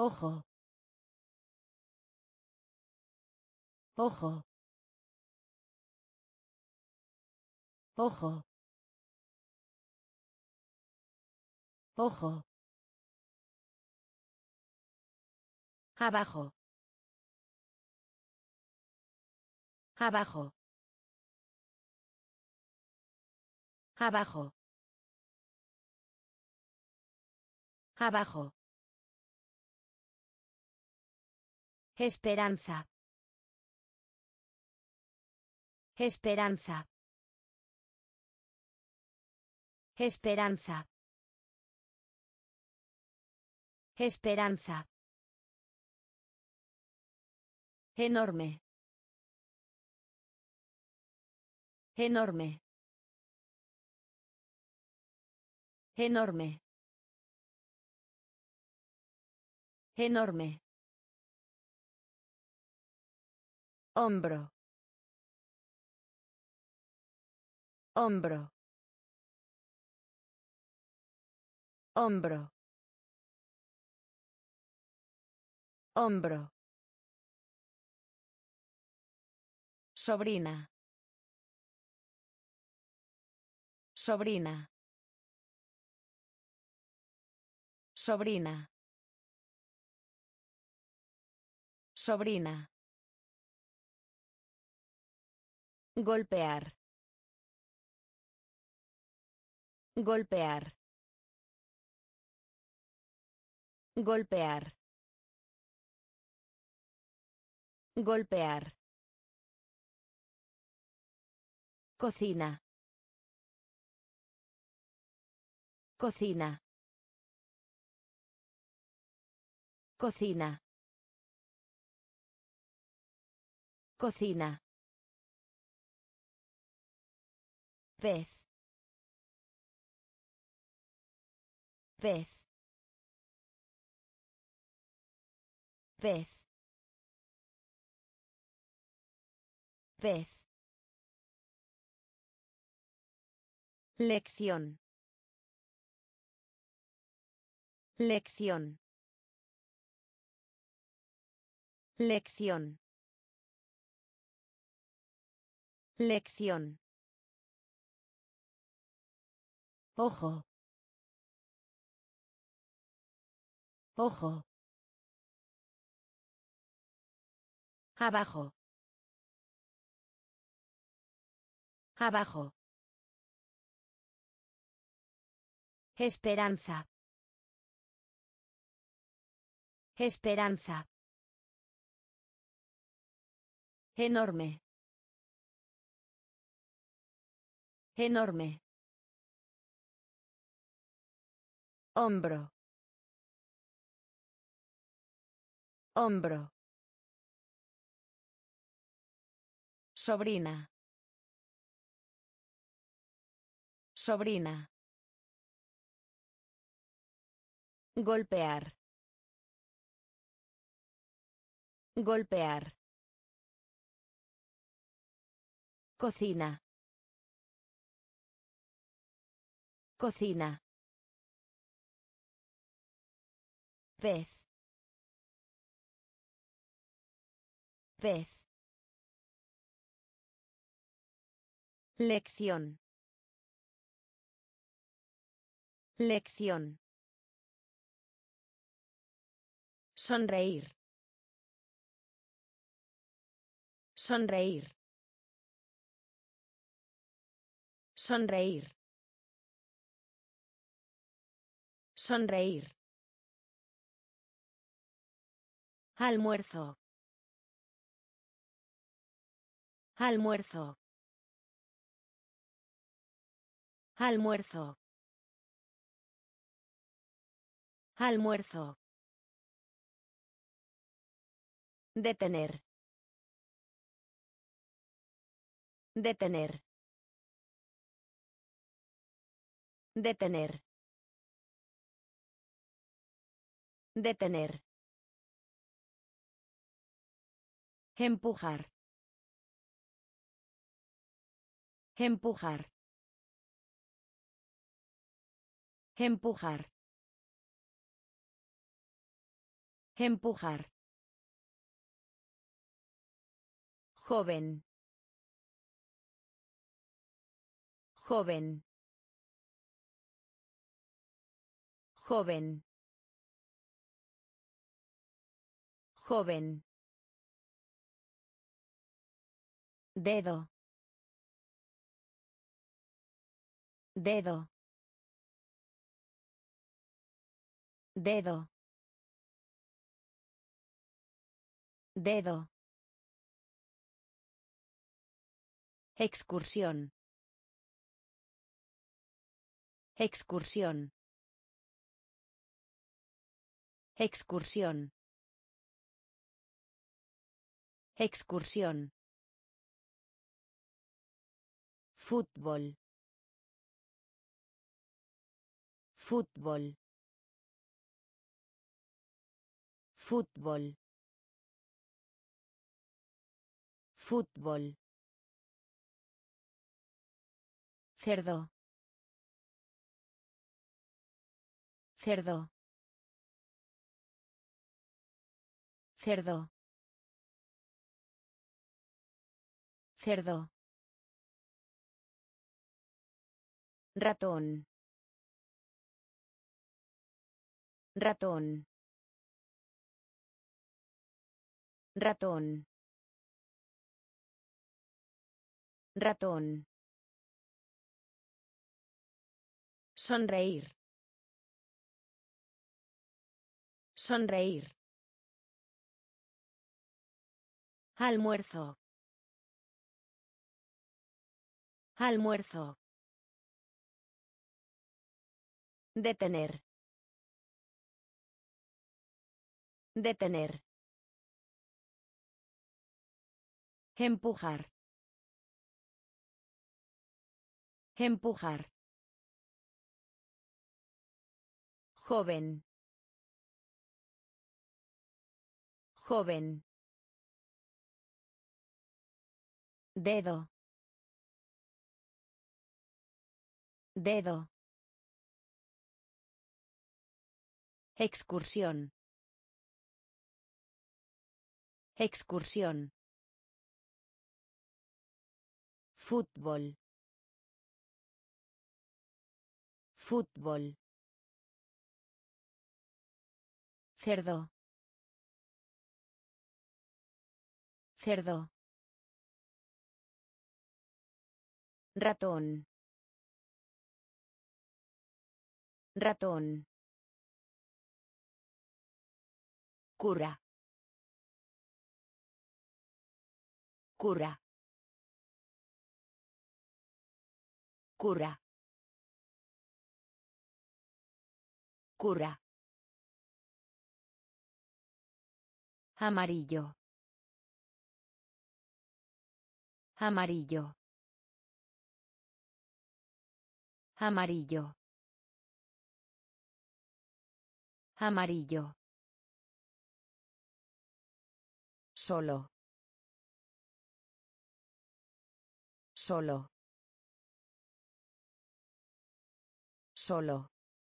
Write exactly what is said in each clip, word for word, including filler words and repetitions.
Ojo. Ojo. Ojo. Ojo. Abajo. Abajo. Abajo. Abajo. Esperanza. Esperanza. Esperanza. Esperanza. Enorme. Enorme. Enorme. Enorme. Hombro. Hombro. Hombro. Hombro. Sobrina. Sobrina. Sobrina. Sobrina. Golpear. Golpear. Golpear. Golpear. Cocina. Cocina. Cocina. Cocina. Pez. Pez. Pez. Pez. Lección. Lección. Lección. Lección. Ojo. Ojo. Abajo. Abajo. Esperanza. Esperanza. Enorme. Enorme. Hombro. Hombro. Sobrina. Sobrina. Golpear. Golpear. Cocina. Cocina. Pez. Pez. Lección. Lección. Sonreír. Sonreír. Sonreír. Sonreír. Almuerzo. Almuerzo. Almuerzo. Almuerzo. Detener. Detener. Detener. Detener. Empujar. Empujar. Empujar. Empujar. Joven. Joven. Joven. Joven. Dedo. Dedo. Dedo. Dedo. Excursión. Excursión. Excursión. Excursión. Fútbol. Fútbol. Fútbol. Fútbol. Cerdo. Cerdo. Cerdo. Cerdo. Ratón. Ratón. Ratón. Ratón. Sonreír. Sonreír. Almuerzo. Almuerzo. Detener. Detener. Empujar. Empujar. Joven. Joven. Dedo. Dedo. Excursión. Excursión. Fútbol. Fútbol. Cerdo. Cerdo. Ratón. Ratón. Cura. Cura. Cura. Cura. Amarillo. Amarillo. Amarillo. Amarillo. Solo. Solo. Solo.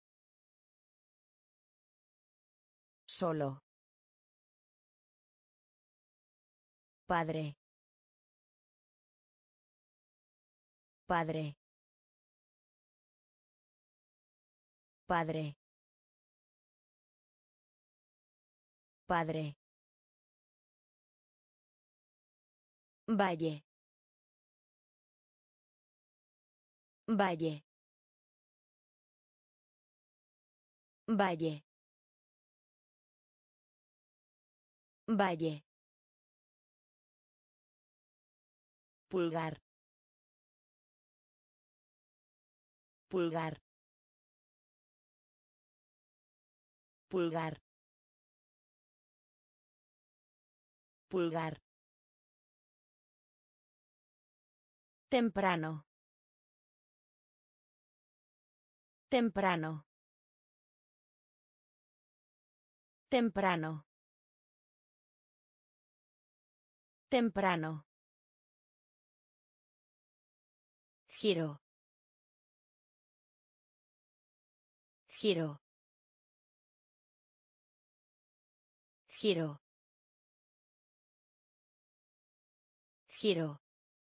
Solo. Padre. Padre. Padre. Padre. Valle. Valle. Valle. Valle. Pulgar. Pulgar. Pulgar. Pulgar. Temprano. Temprano. Temprano. Temprano. Giro. Giro. Giro. Giro.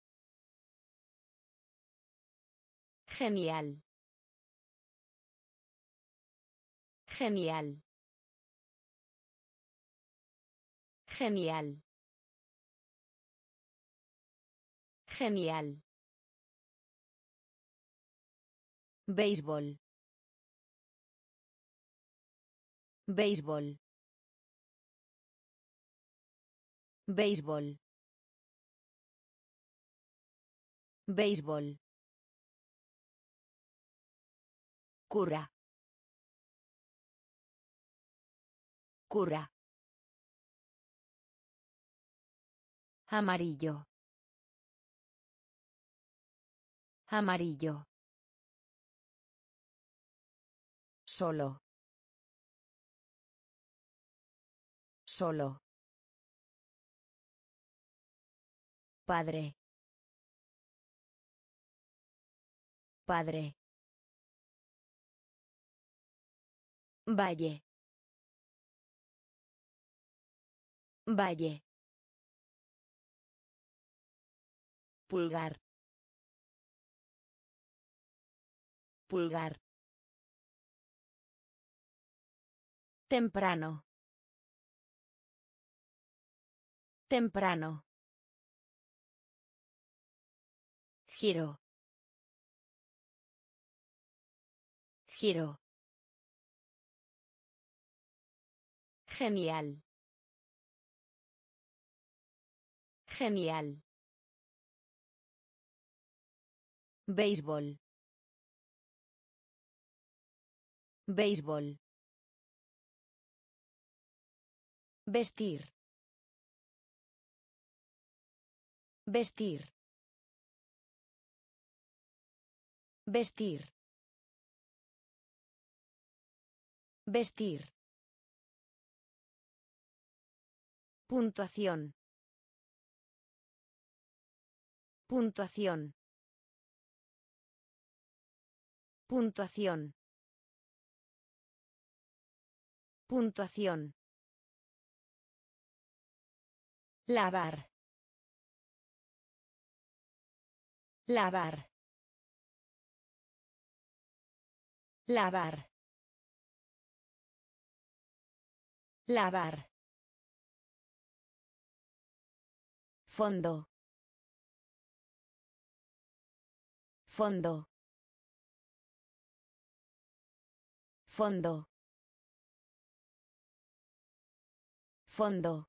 Genial. Genial. Genial. Genial. Béisbol. Béisbol. Béisbol. Béisbol. Cura. Cura. Amarillo. Amarillo. Solo. Solo. Padre. Padre. Valle. Valle. Pulgar. Pulgar. Temprano. Temprano. Giro. Giro. Genial. Genial. Béisbol. Béisbol. Vestir. Vestir. Vestir. Vestir. Puntuación. Puntuación. Puntuación. Puntuación. Lavar. Lavar. Lavar. Lavar. Fondo. Fondo. Fondo. Fondo.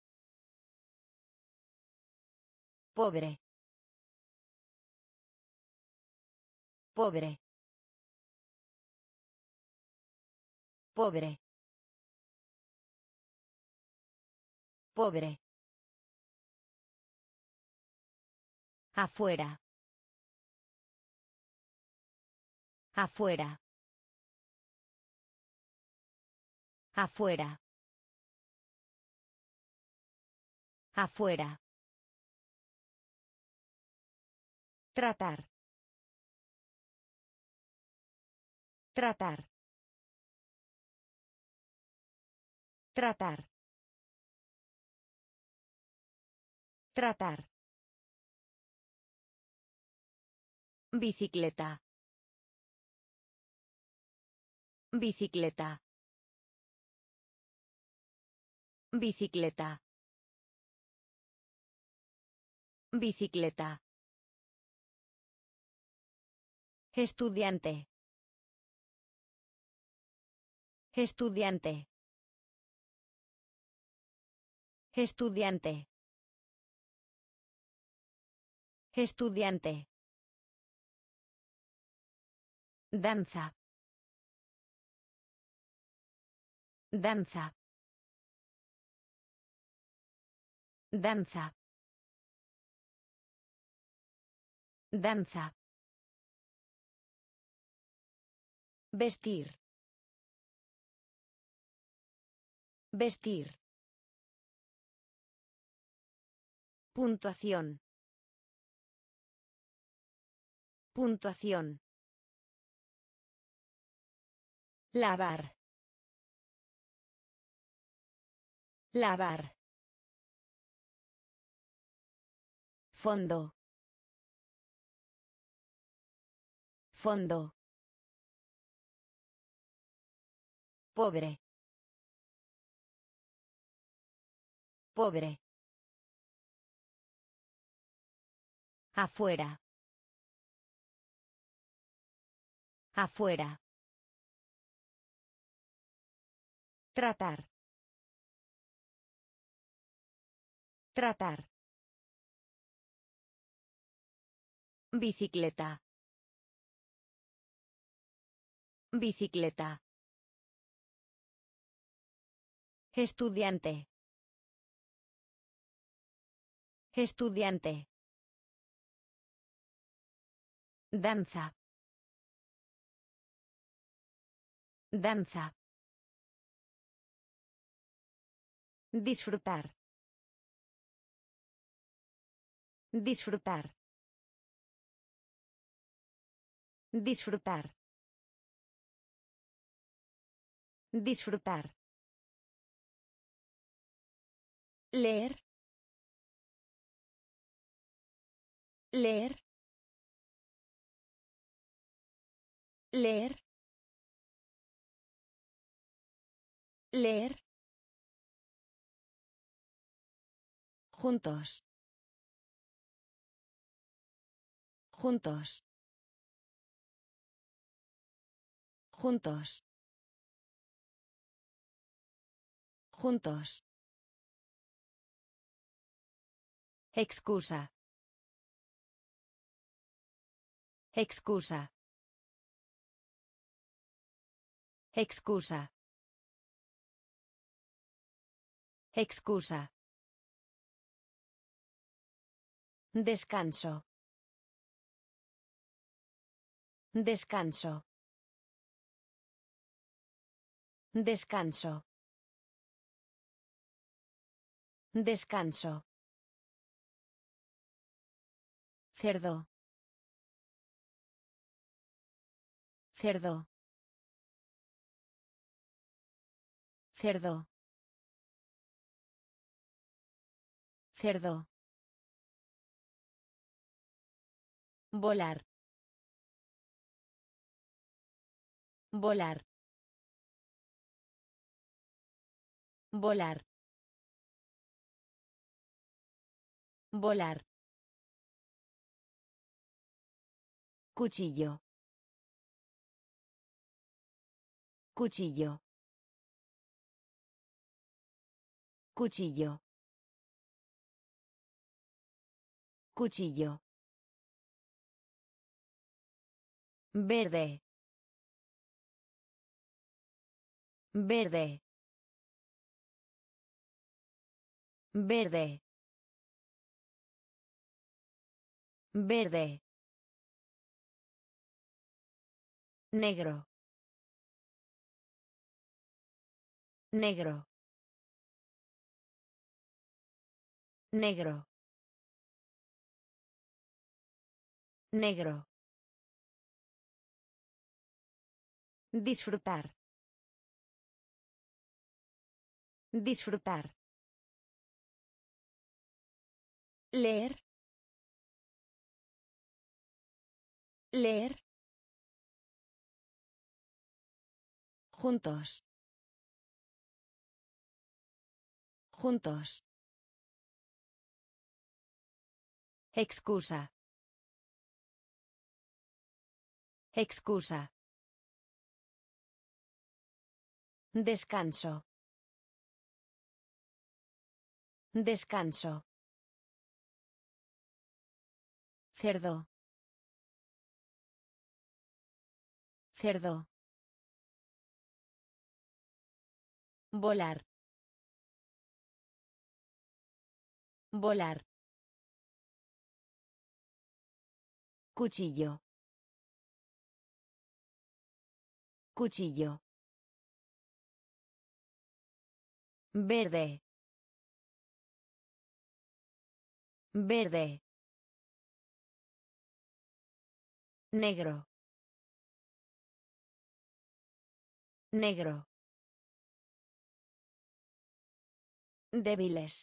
Pobre. Pobre. Pobre. Pobre. Afuera. Afuera. Afuera. Afuera. Tratar. Tratar. Tratar. Tratar. Bicicleta. Bicicleta. Bicicleta. Bicicleta. Estudiante. Estudiante. Estudiante. Estudiante. Danza. Danza. Danza. Danza. Vestir. Vestir. Puntuación. Puntuación. Lavar. Lavar. Fondo. Fondo. Pobre. Pobre. Afuera. Afuera. Tratar. Tratar. Bicicleta. Bicicleta. Estudiante. Estudiante. Danza. Danza. Disfrutar. Disfrutar. Disfrutar. Disfrutar. Leer. Leer. Leer. Leer. Juntos. Juntos. Juntos. Juntos. Excusa. Excusa. Excusa. Excusa. Descanso. Descanso. Descanso. Descanso. Cerdo. Cerdo. Cerdo. Cerdo. Volar. Volar. Volar. Volar. Cuchillo. Cuchillo. Cuchillo. Cuchillo. Verde. Verde. Verde. Verde. Negro. Negro. Negro. Negro. Disfrutar. Disfrutar. Leer. Leer. Juntos. Juntos. Excusa. Excusa. Descanso. Descanso. Cerdo. Cerdo. Volar. Volar. Cuchillo. Cuchillo. Verde. Verde. Negro. Negro. Débiles.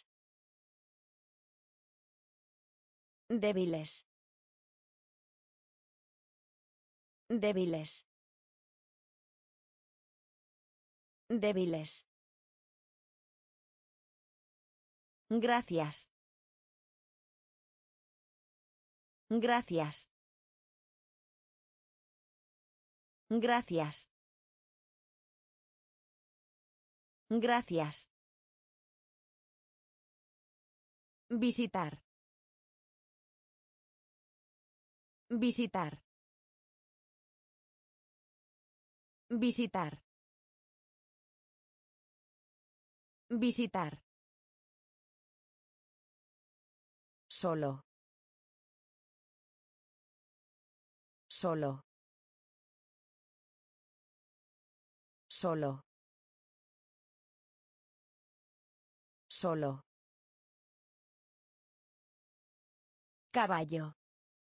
Débiles. Débiles. Débiles. Gracias. Gracias. Gracias. Gracias. Visitar. Visitar. Visitar. Visitar. Solo. Solo. Solo. Solo. Caballo.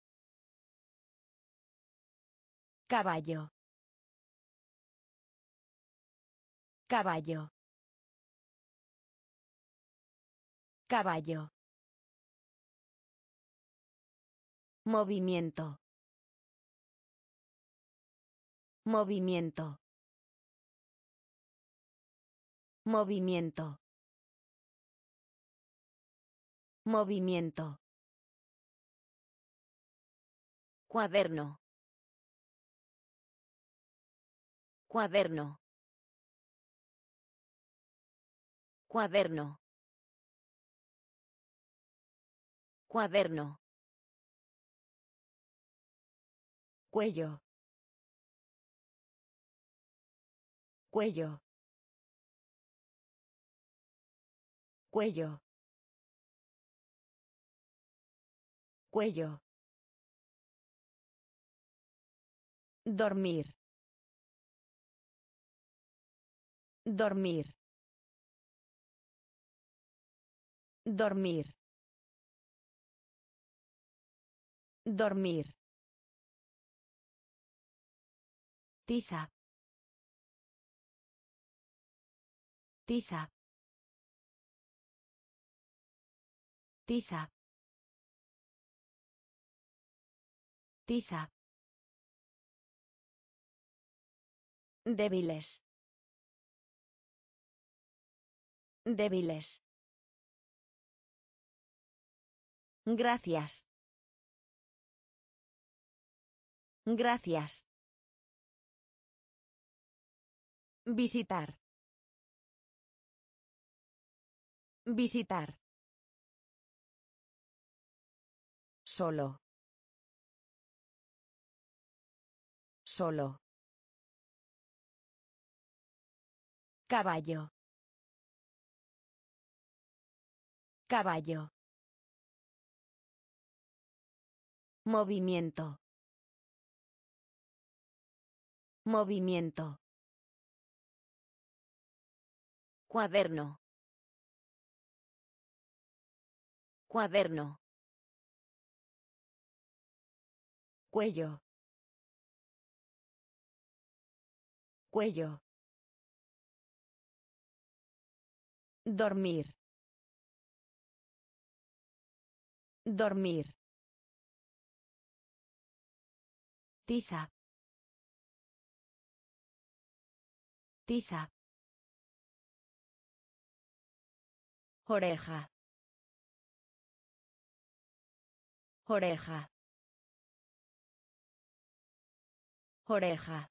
Caballo. Caballo. Caballo. Movimiento. Movimiento. Movimiento. Movimiento. Cuaderno. Cuaderno. Cuaderno. Cuaderno. Cuello. Cuello. Cuello. Cuello. Dormir. Dormir. Dormir. Dormir. Tiza. Tiza. Tiza. Tiza. Débiles. Débiles. Gracias. Gracias. Visitar. Visitar. Solo. Solo. Caballo. Caballo. Movimiento. Movimiento. Cuaderno. Cuaderno. Cuello. Cuello. Dormir. Dormir. Tiza. Tiza. Oreja. Oreja. Oreja.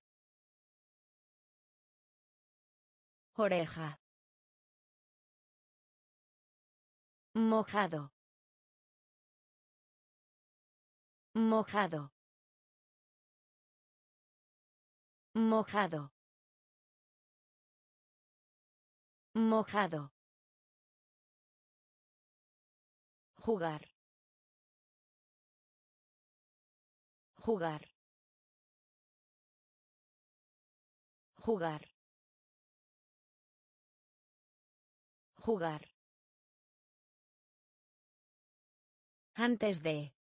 Oreja. Mojado. Mojado. Mojado. Mojado. Jugar. Jugar. Jugar. Jugar. Antes de.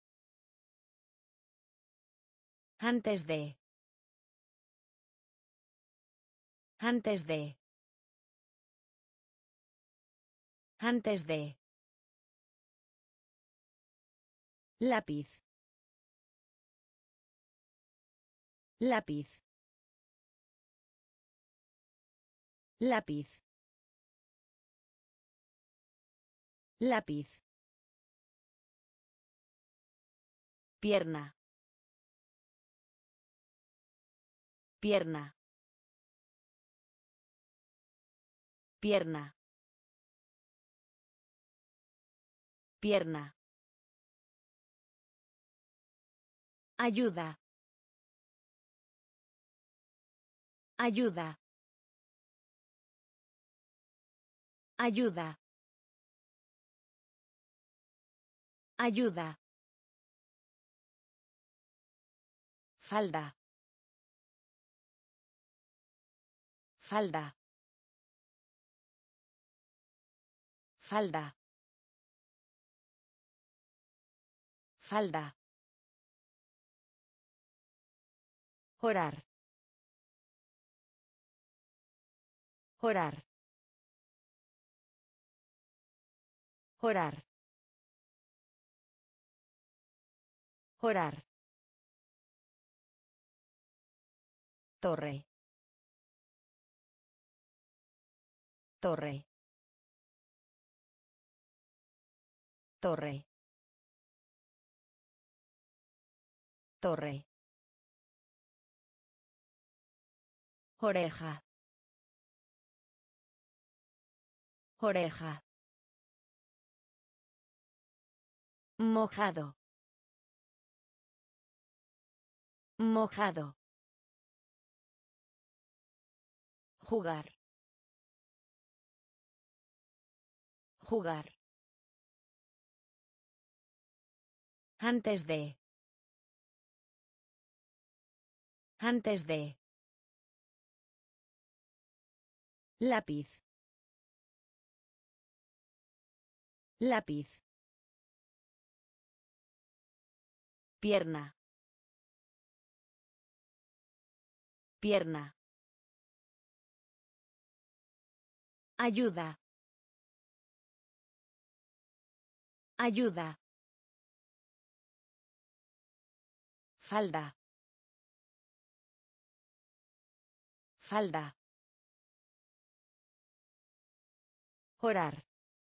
Antes de. Antes de. Antes de. Lápiz. Lápiz. Lápiz. Lápiz. Pierna. Pierna. Pierna. Pierna. Ayuda. Ayuda. Ayuda. Ayuda. Falda. Falda. Falda. Falda. Orar. Orar. Orar. Orar. Torre. Torre. Torre. Torre. Oreja. Oreja. Mojado. Mojado. Jugar. Jugar. Antes de. Antes de. Lápiz. Lápiz. Pierna. Pierna. Ayuda. Ayuda. Falda. Falda. Orar.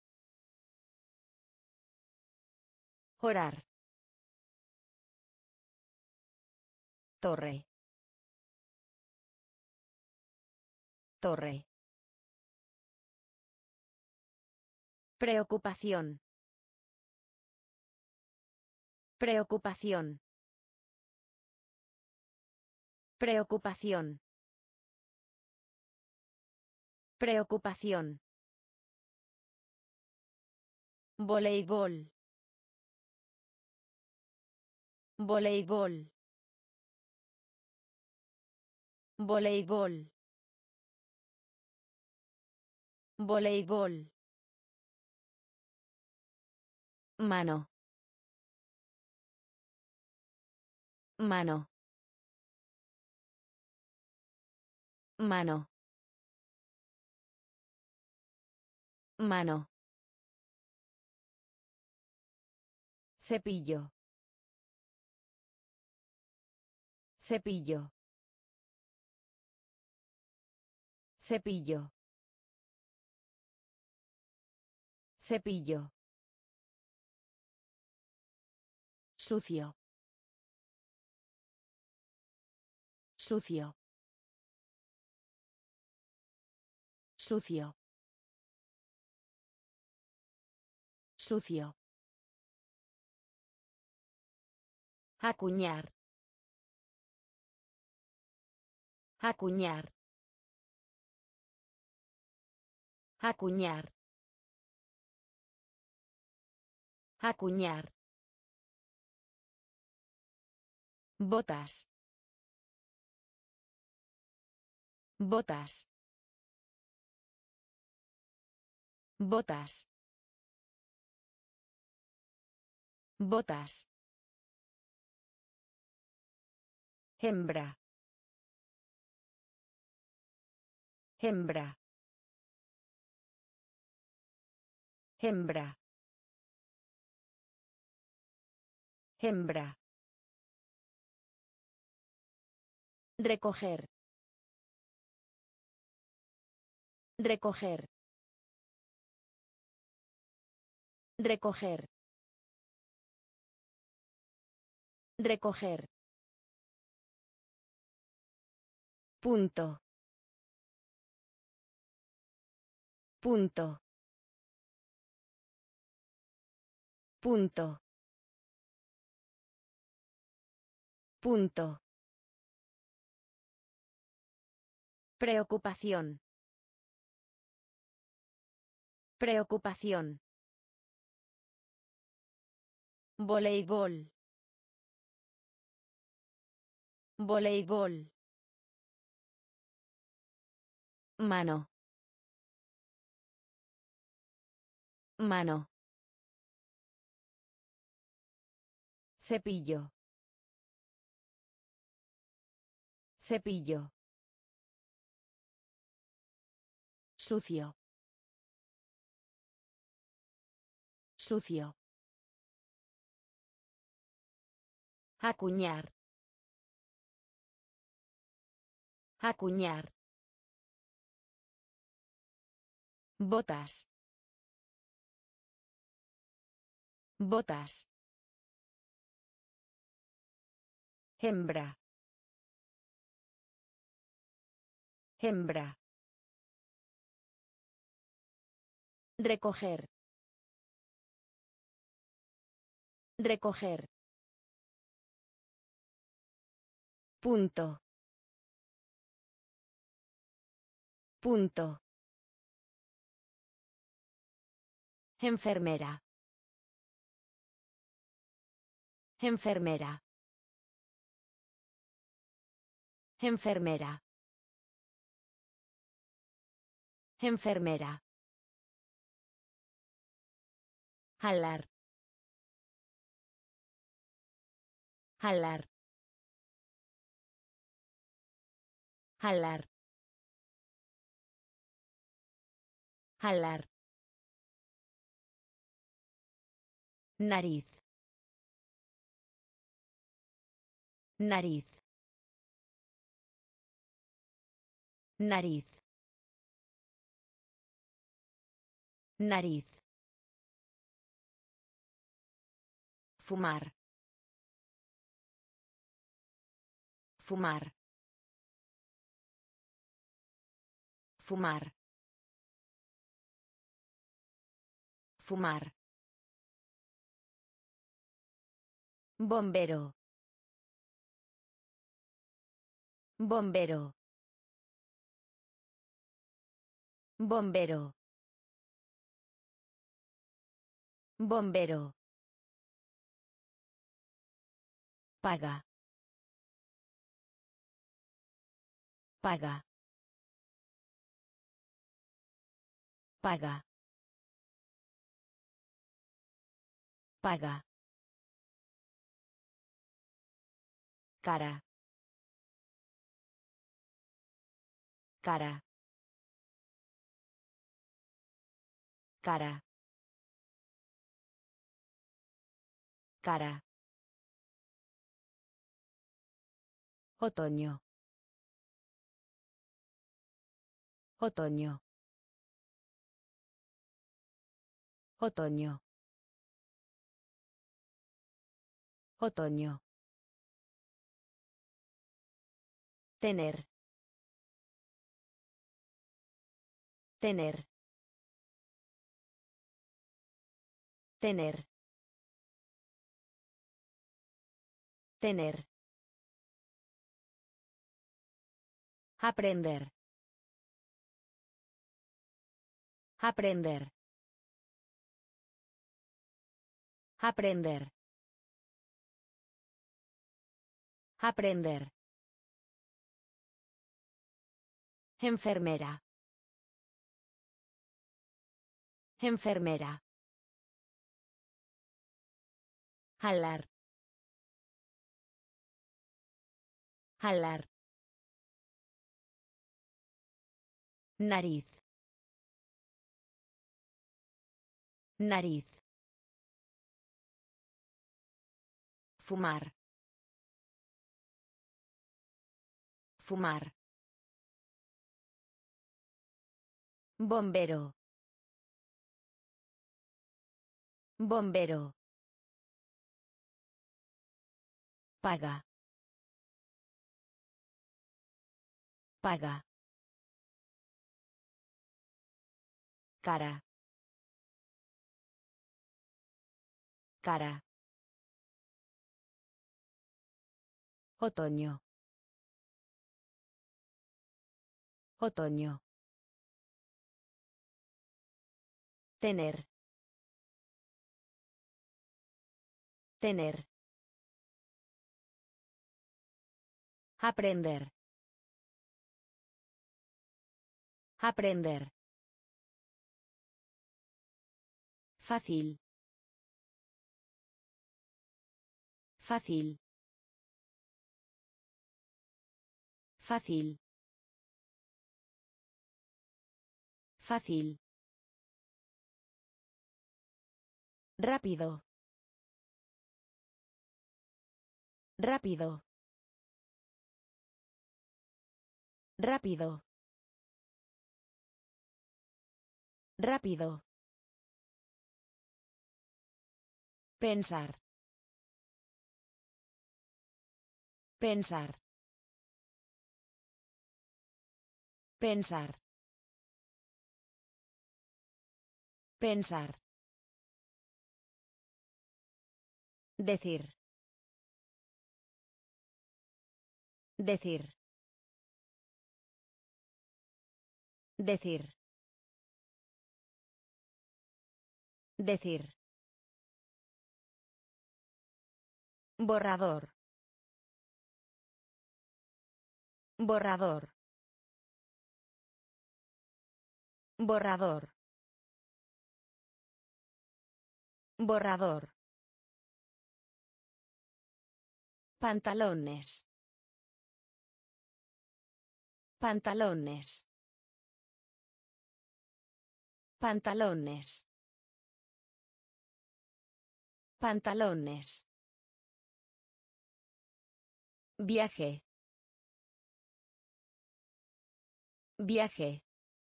Orar. Torre. Torre. Preocupación. Preocupación. Preocupación. Preocupación. Voleibol. Voleibol. Voleibol. Voleibol. Mano. Mano. Mano. Mano. Cepillo. Cepillo. Cepillo. Cepillo. Sucio. Sucio. Sucio. Sucio. Acuñar. Acuñar. Acuñar. Acuñar. Botas. Botas. Botas. Botas. Hembra. Hembra. Hembra. Hembra. Recoger. Recoger. Recoger. Recoger. Punto. Punto. Punto. Punto. Preocupación. Preocupación. Voleibol. Voleibol. Mano. Mano. Cepillo. Cepillo. Sucio. Sucio. Acuñar. Acuñar. Botas. Botas. Hembra. Hembra. Recoger. Recoger. Punto. Punto. Enfermera. Enfermera. Enfermera. Enfermera. Jalar. Jalar. Jalar. Jalar. Nariz. Nariz. Nariz. Nariz. Fumar. Fumar. Fumar. Fumar. Bombero. Bombero. Bombero. Bombero. Paga. Paga. Paga. Paga. Cara. Cara. Cara. Cara. Otoño. Otoño. Otoño. Otoño. Tener. Tener. Tener. Tener. Aprender. Aprender. Aprender. Aprender. Enfermera. Enfermera. Jalar. Jalar. Nariz. Nariz. Fumar. Fumar. Bombero. Bombero. Paga. Paga. Cara. Cara. Otoño. Otoño. Tener. Tener. Aprender. Aprender. Fácil. Fácil. Fácil. Fácil. Rápido. Rápido. Rápido. Rápido. Pensar. Pensar. Pensar. Pensar. Decir. Decir. Decir. Decir. Borrador. Borrador. Borrador. Borrador. Pantalones. Pantalones. Pantalones. Pantalones. Viaje. Viaje.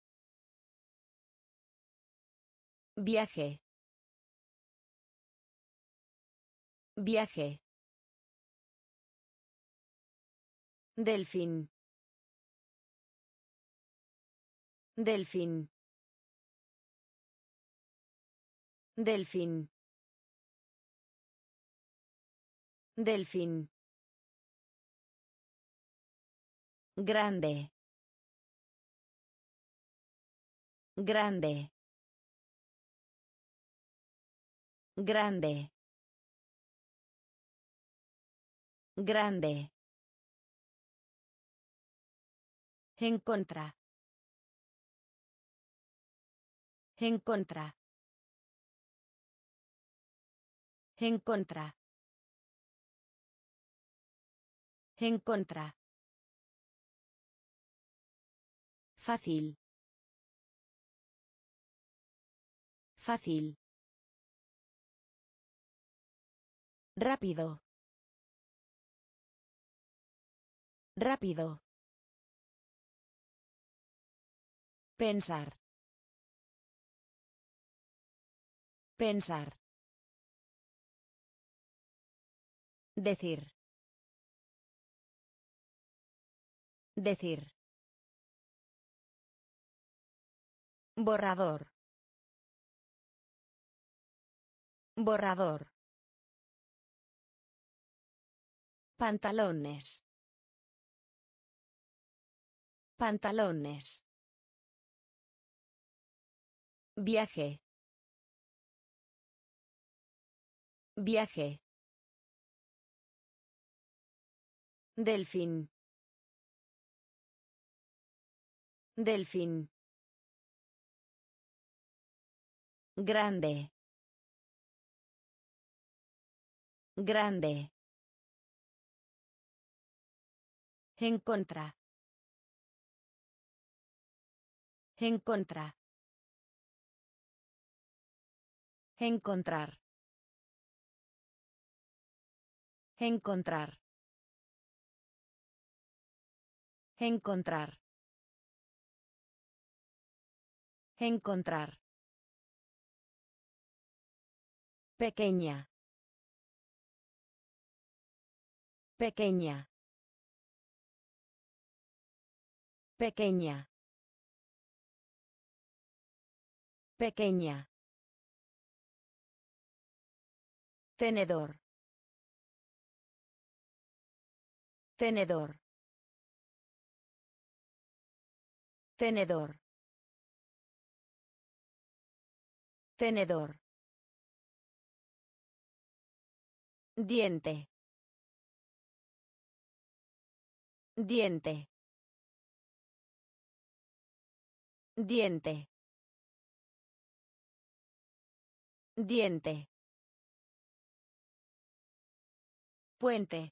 Viaje. Viaje. Delfín. Delfín. Delfín. Delfín. Grande. Grande. Grande. Grande. En contra. En contra. En contra. En contra. Fácil. Fácil. Rápido. Rápido. Pensar. Pensar. Decir. Decir. Borrador. Borrador. Pantalones. Pantalones. Viaje. Viaje. Delfín. Delfín. Grande. Grande. En contra. En contra. Encontrar. Encontrar. Encontrar. Encontrar. Pequeña. Pequeña. Pequeña. Pequeña. Tenedor. Tenedor. Tenedor. Tenedor. Diente. Diente. Diente. Diente. Puente.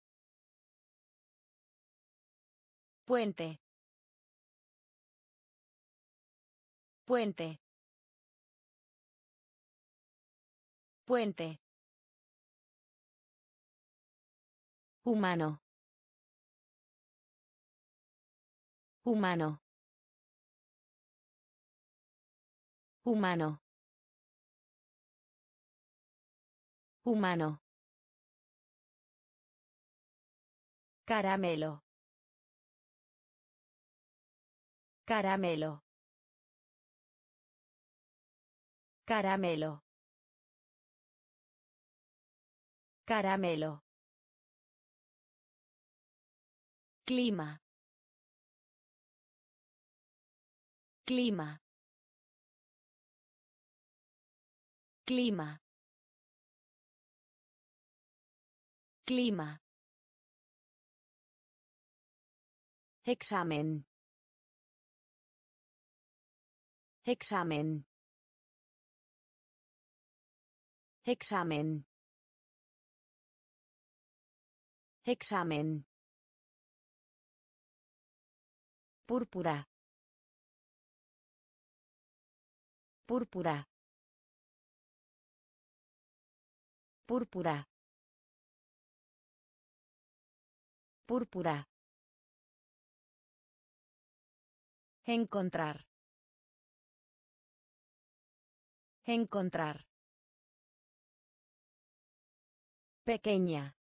Puente. Puente. Puente. Humano. Humano. Humano. Humano. Caramelo. Caramelo. Caramelo. Caramelo. Clima. Clima. Clima. Clima. Examen. Examen. Examen. Examen. Púrpura. Púrpura. Púrpura. Púrpura. Encontrar. Encontrar. Pequeña.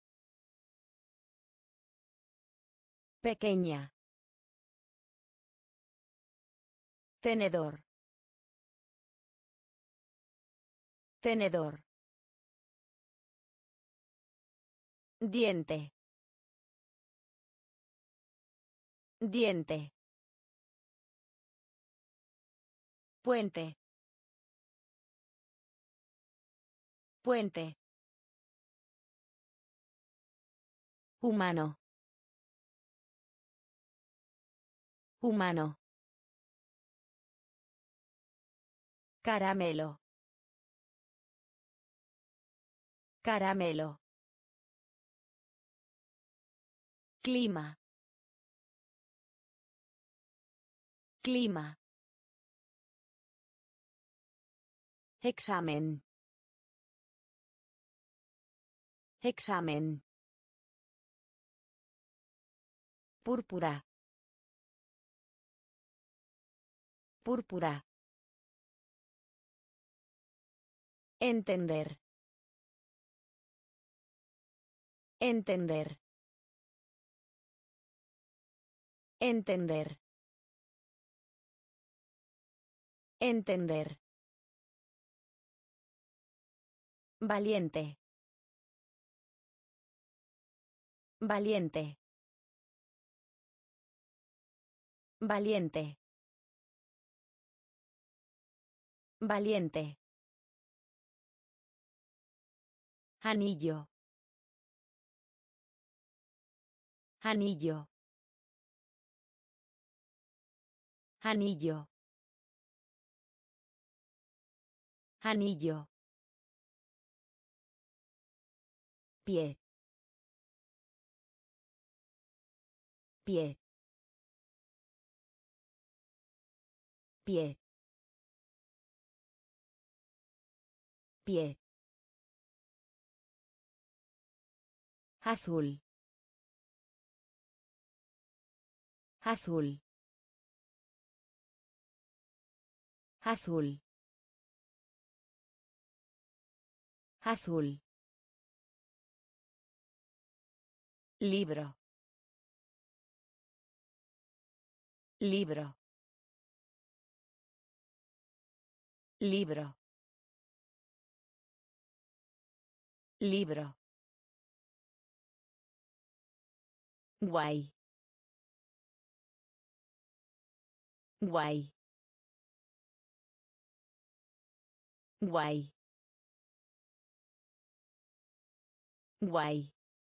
Pequeña. Tenedor. Tenedor. Diente. Diente. Puente. Puente. Humano. Humano. Caramelo. Caramelo. Clima. Clima. Examen. Examen. Púrpura. Púrpura. Entender. Entender. Entender. Entender. Valiente. Valiente. Valiente. Valiente. Anillo. Anillo. Anillo. Anillo. Pie. Pie. Pie. Pie. Azul. Azul. Azul. Azul. Libro. Libro. Libro. Libro. Guay. Guay. Guay. Guay.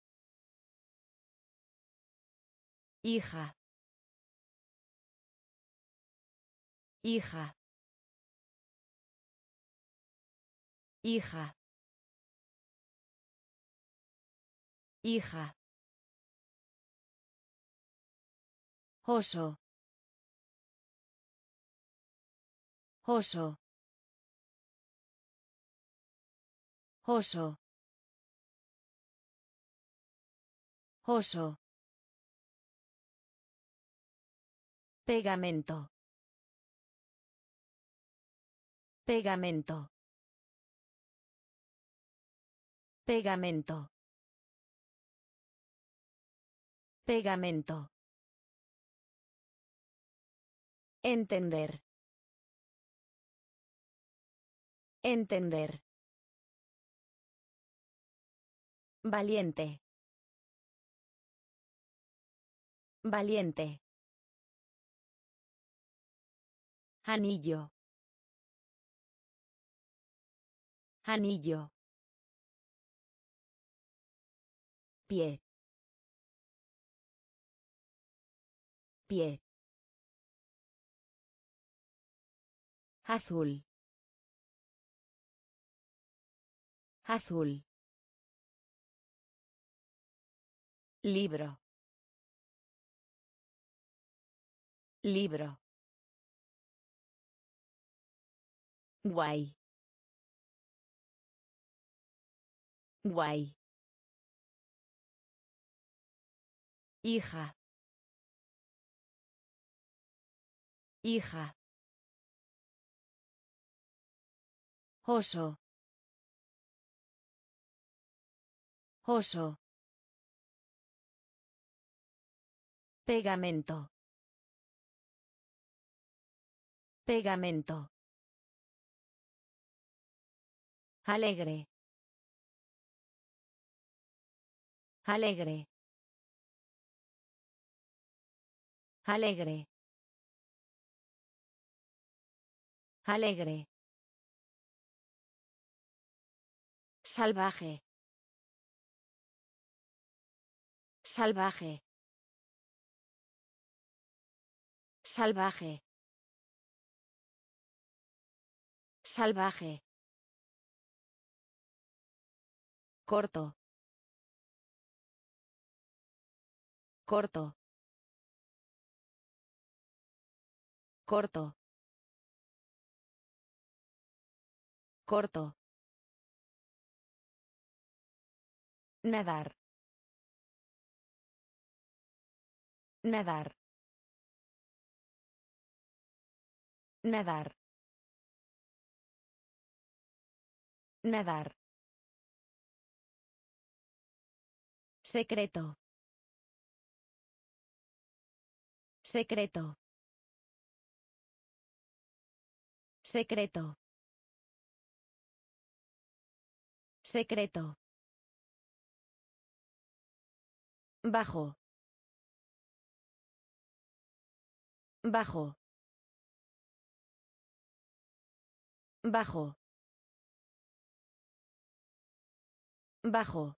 Hija. Hija. Hija. Hija. Oso. Oso. Oso. Oso. Pegamento. Pegamento. Pegamento. Pegamento. Entender. Entender. Valiente. Valiente. Anillo. Anillo. Pie. Pie. Azul. Azul. Libro. Libro. Guay. Guay. Hija. Hija. Oso. Oso. Pegamento. Pegamento. Alegre. Alegre. Alegre. Alegre. Salvaje. Salvaje. Salvaje. Salvaje. Corto. Corto. Corto. Corto. Nadar. Nadar. Nadar. Nadar. Secreto. Secreto. Secreto. Secreto. Bajo. Bajo. Bajo. Bajo.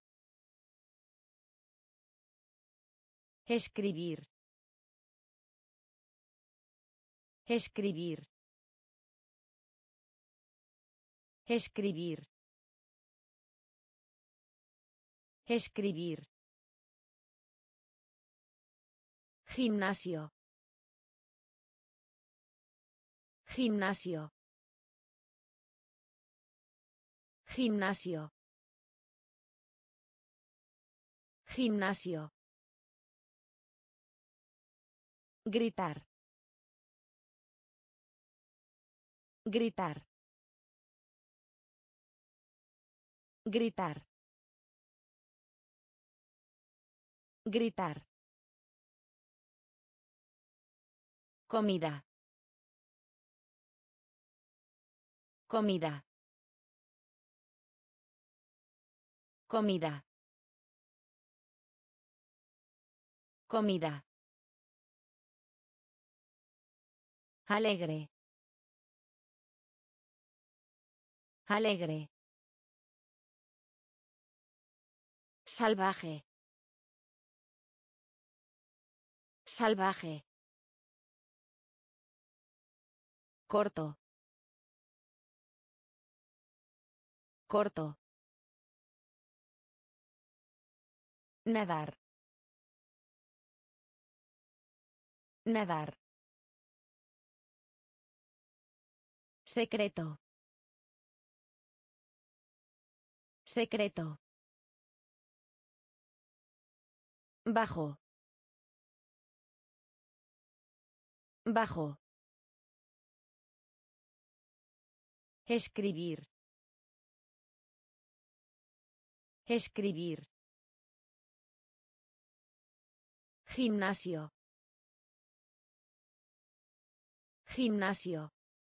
Escribir. Escribir. Escribir. Escribir. Gimnasio. Gimnasio. Gimnasio. Gimnasio. Gritar. Gritar. Gritar. Gritar. Comida. Comida. Comida. Comida. Alegre. Alegre. Salvaje. Salvaje. Corto. Corto. Nadar. Nadar. Secreto. Secreto. Bajo. Bajo. Escribir. Escribir. Gimnasio. Gimnasio.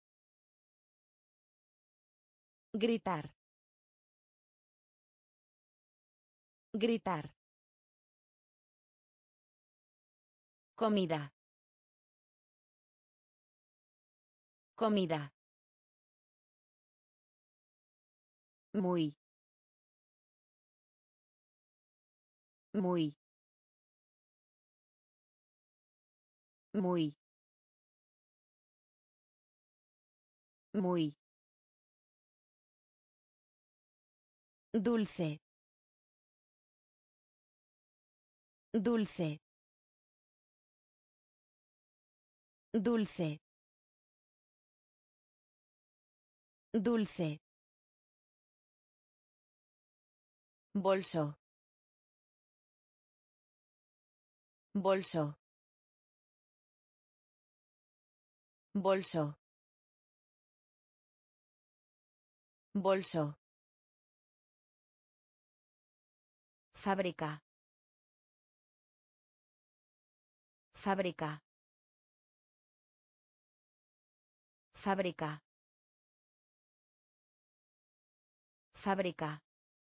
Gritar. Gritar. Comida. Comida. Muy. Muy. Muy. Muy. Dulce. Dulce. Dulce. Dulce. Bolso. Bolso. Bolso. Bolso. Fábrica. Fábrica. Fábrica. Fábrica.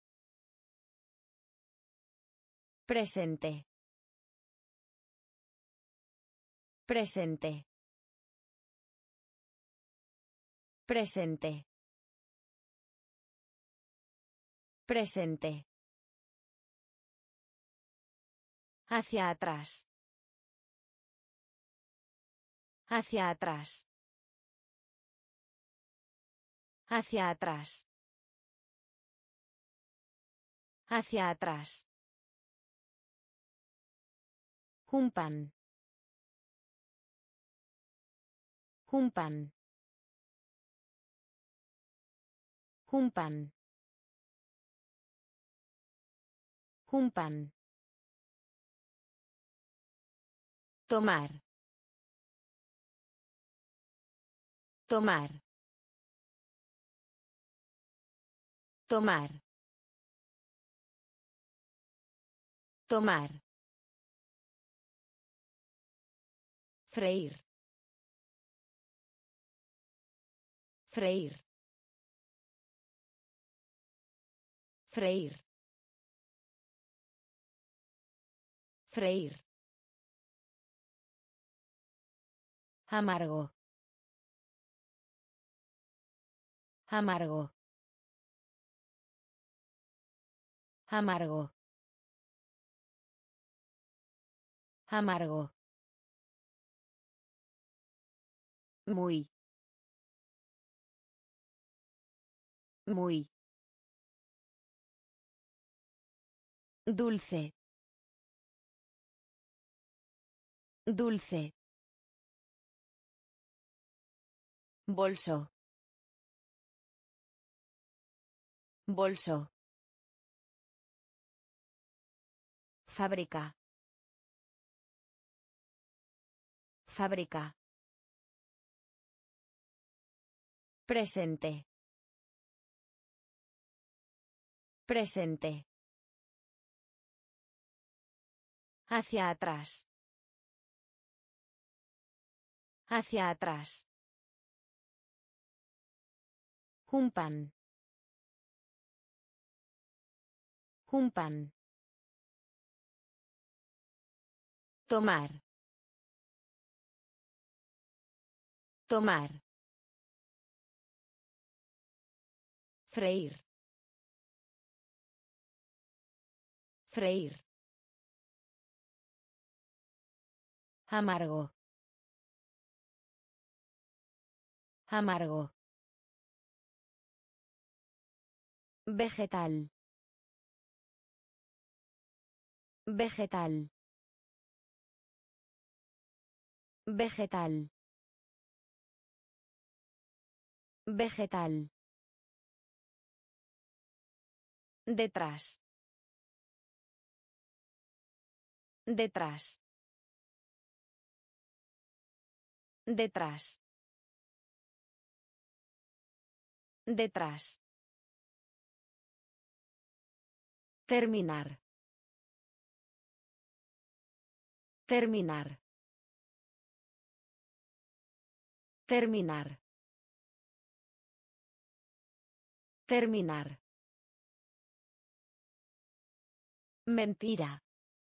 Presente. Presente. Presente. Presente. Hacia atrás. Hacia atrás. Hacia atrás. Hacia atrás. Un pan. Un pan. Un pan. Un pan. Tomar. Tomar. Tomar. Tomar. Freír. Freír. Freír. Freír. Amargo. Amargo. Amargo. Amargo. Muy. Muy. Dulce. Dulce. Bolso. Bolso. Fábrica. Fábrica. Presente. Presente. Hacia atrás. Hacia atrás. Un pan. Un pan. Tomar. Tomar. Freír. Freír. Amargo. Amargo. Vegetal. Vegetal. Vegetal. Vegetal. Detrás. Detrás. Detrás. Detrás. Terminar. Terminar. Terminar. Terminar. Mentira.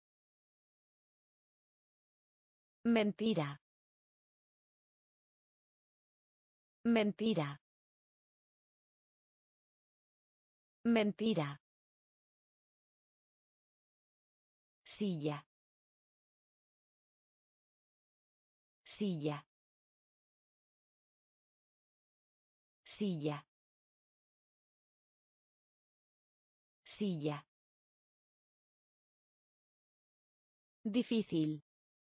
Mentira. Mentira. Mentira. Silla. Silla. Silla. Silla. Difícil.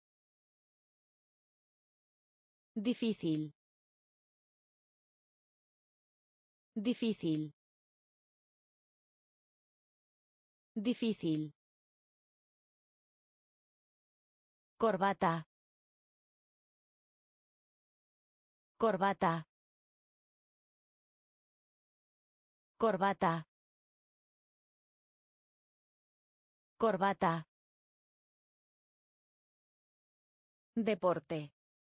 Difícil. Difícil. Difícil. Corbata. Corbata. Corbata. Corbata. Deporte.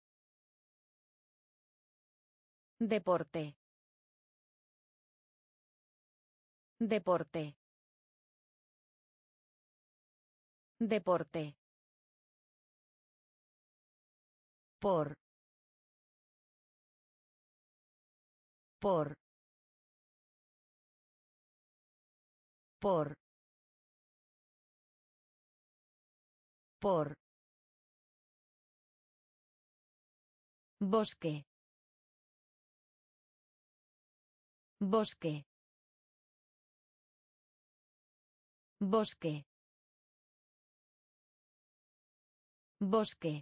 Deporte. Deporte. Deporte. Por. Por. Por. Por. Bosque. Bosque. Bosque. Bosque.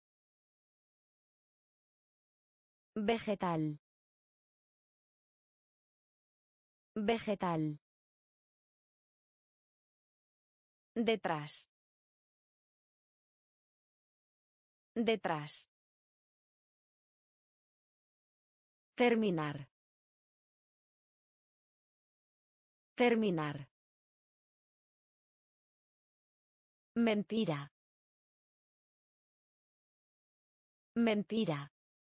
Vegetal. Vegetal. Detrás. Detrás. Terminar. Terminar. Mentira. Mentira.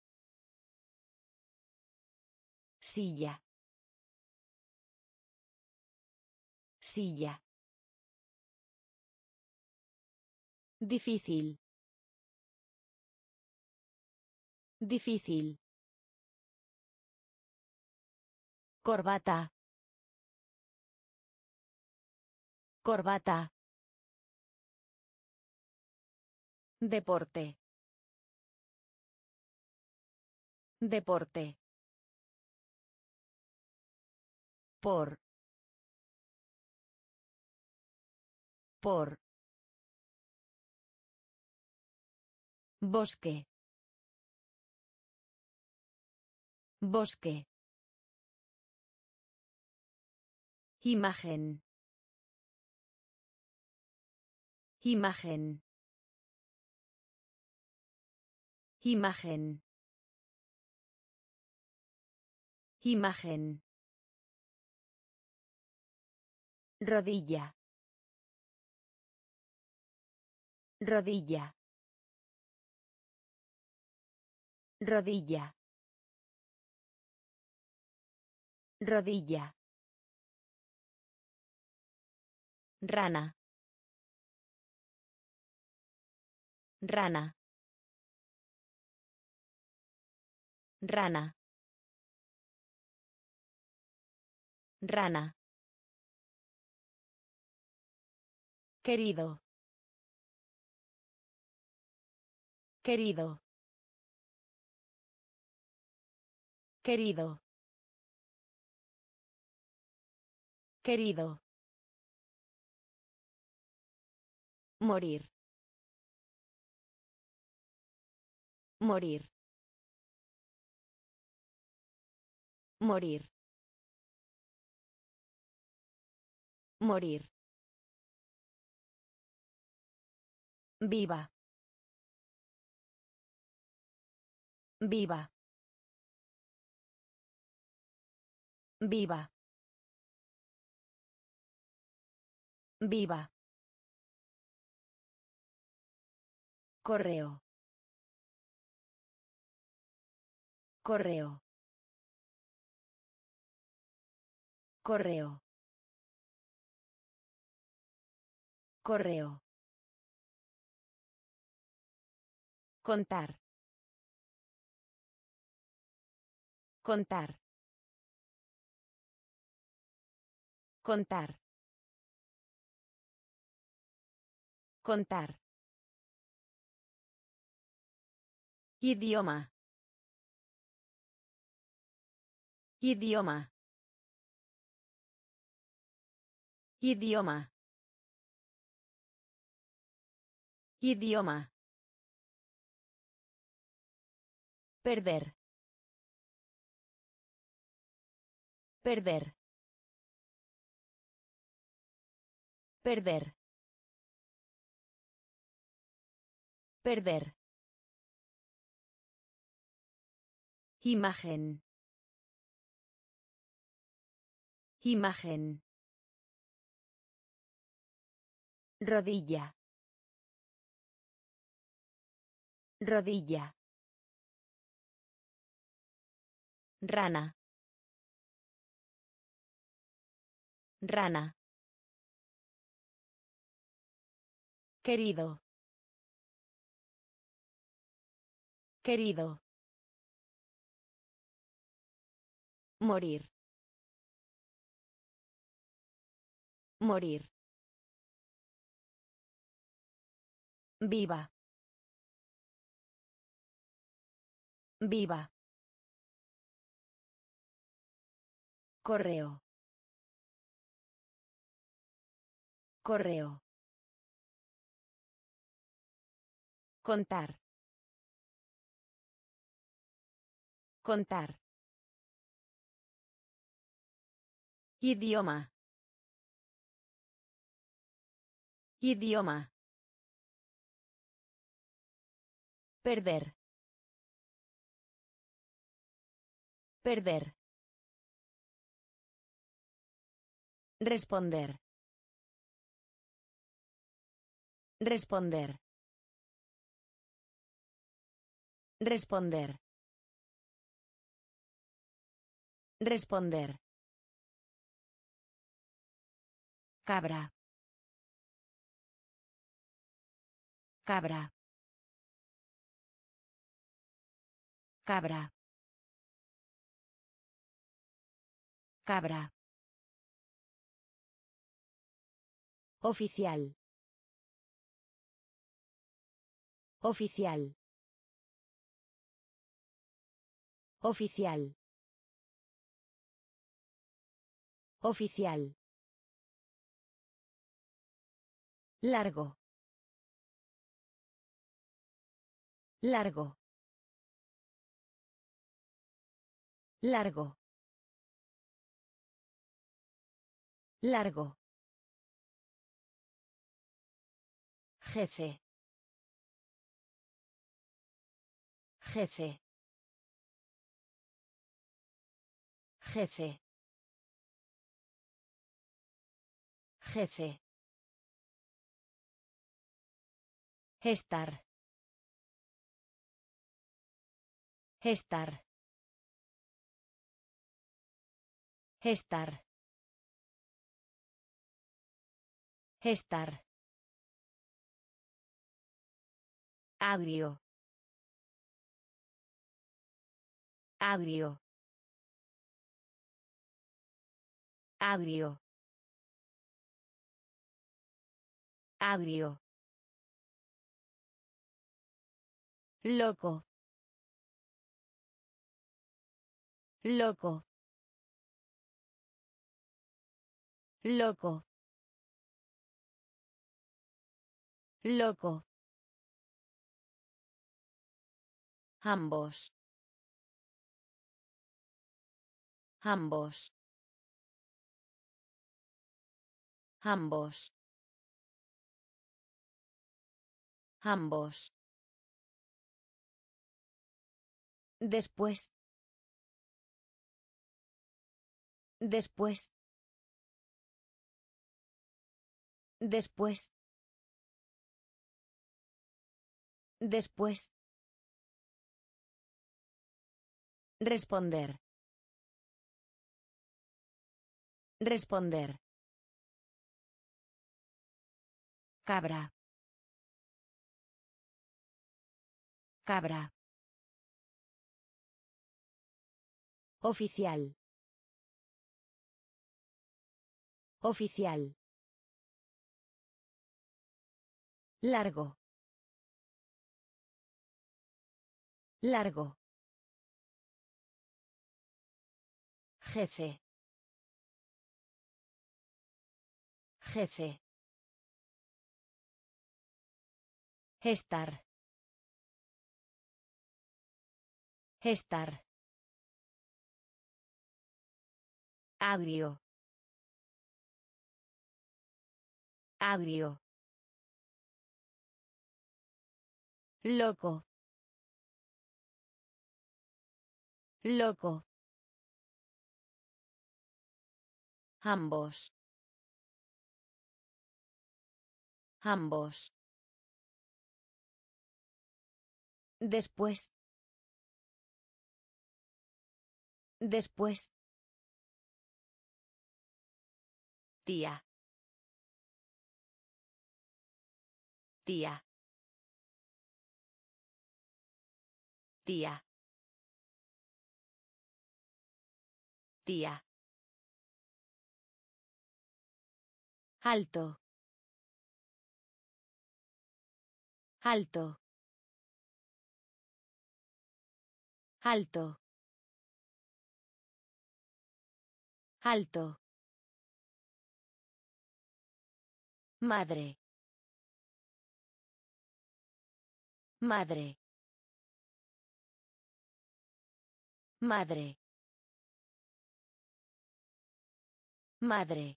Silla. Silla. Difícil. Difícil. Corbata. Corbata. Deporte. Deporte. Por. Por. Bosque. Bosque. Imagen. Imagen. Imagen. Imagen. Rodilla. Rodilla. Rodilla. Rodilla. Rana. Rana. Rana. Rana. Querido. Querido. Querido. Querido. Morir. Morir. Morir. Morir. Viva. Viva. Viva. Viva. Correo. Correo. Correo. Correo. Contar. Contar. Contar. Contar. Idioma. Idioma. Idioma. Idioma. Perder. Perder. Perder. Perder. Imagen. Imagen. Rodilla. Rodilla. Rana. Rana. Querido. Querido. Morir. Morir. Viva. Viva. Correo. Correo. Contar. Contar. Idioma. Idioma. Perder. Perder. Responder. Responder. Responder. Responder. Cabra. Cabra. Cabra. Cabra. Oficial. Oficial. Oficial. Oficial. Largo. Largo. Largo. Largo. Jefe. Jefe. Jefe. Jefe. Estar. Estar. Estar. Estar. Agrio. Agrio. Agrio. Agrio. Loco. Loco. Loco. Loco. Ambos. Ambos. Ambos. Ambos. Después. Después. Después. Después. Responder. Responder. Cabra. Cabra. Oficial. Oficial. Largo. Largo. Jefe. Jefe. Estar. Estar. Agrio. Agrio. Loco. Loco. Ambos. Ambos. Después. Después. Tía. Tía. Tía. Tía. Alto. Alto. Alto. Alto. Madre. Madre. Madre. Madre.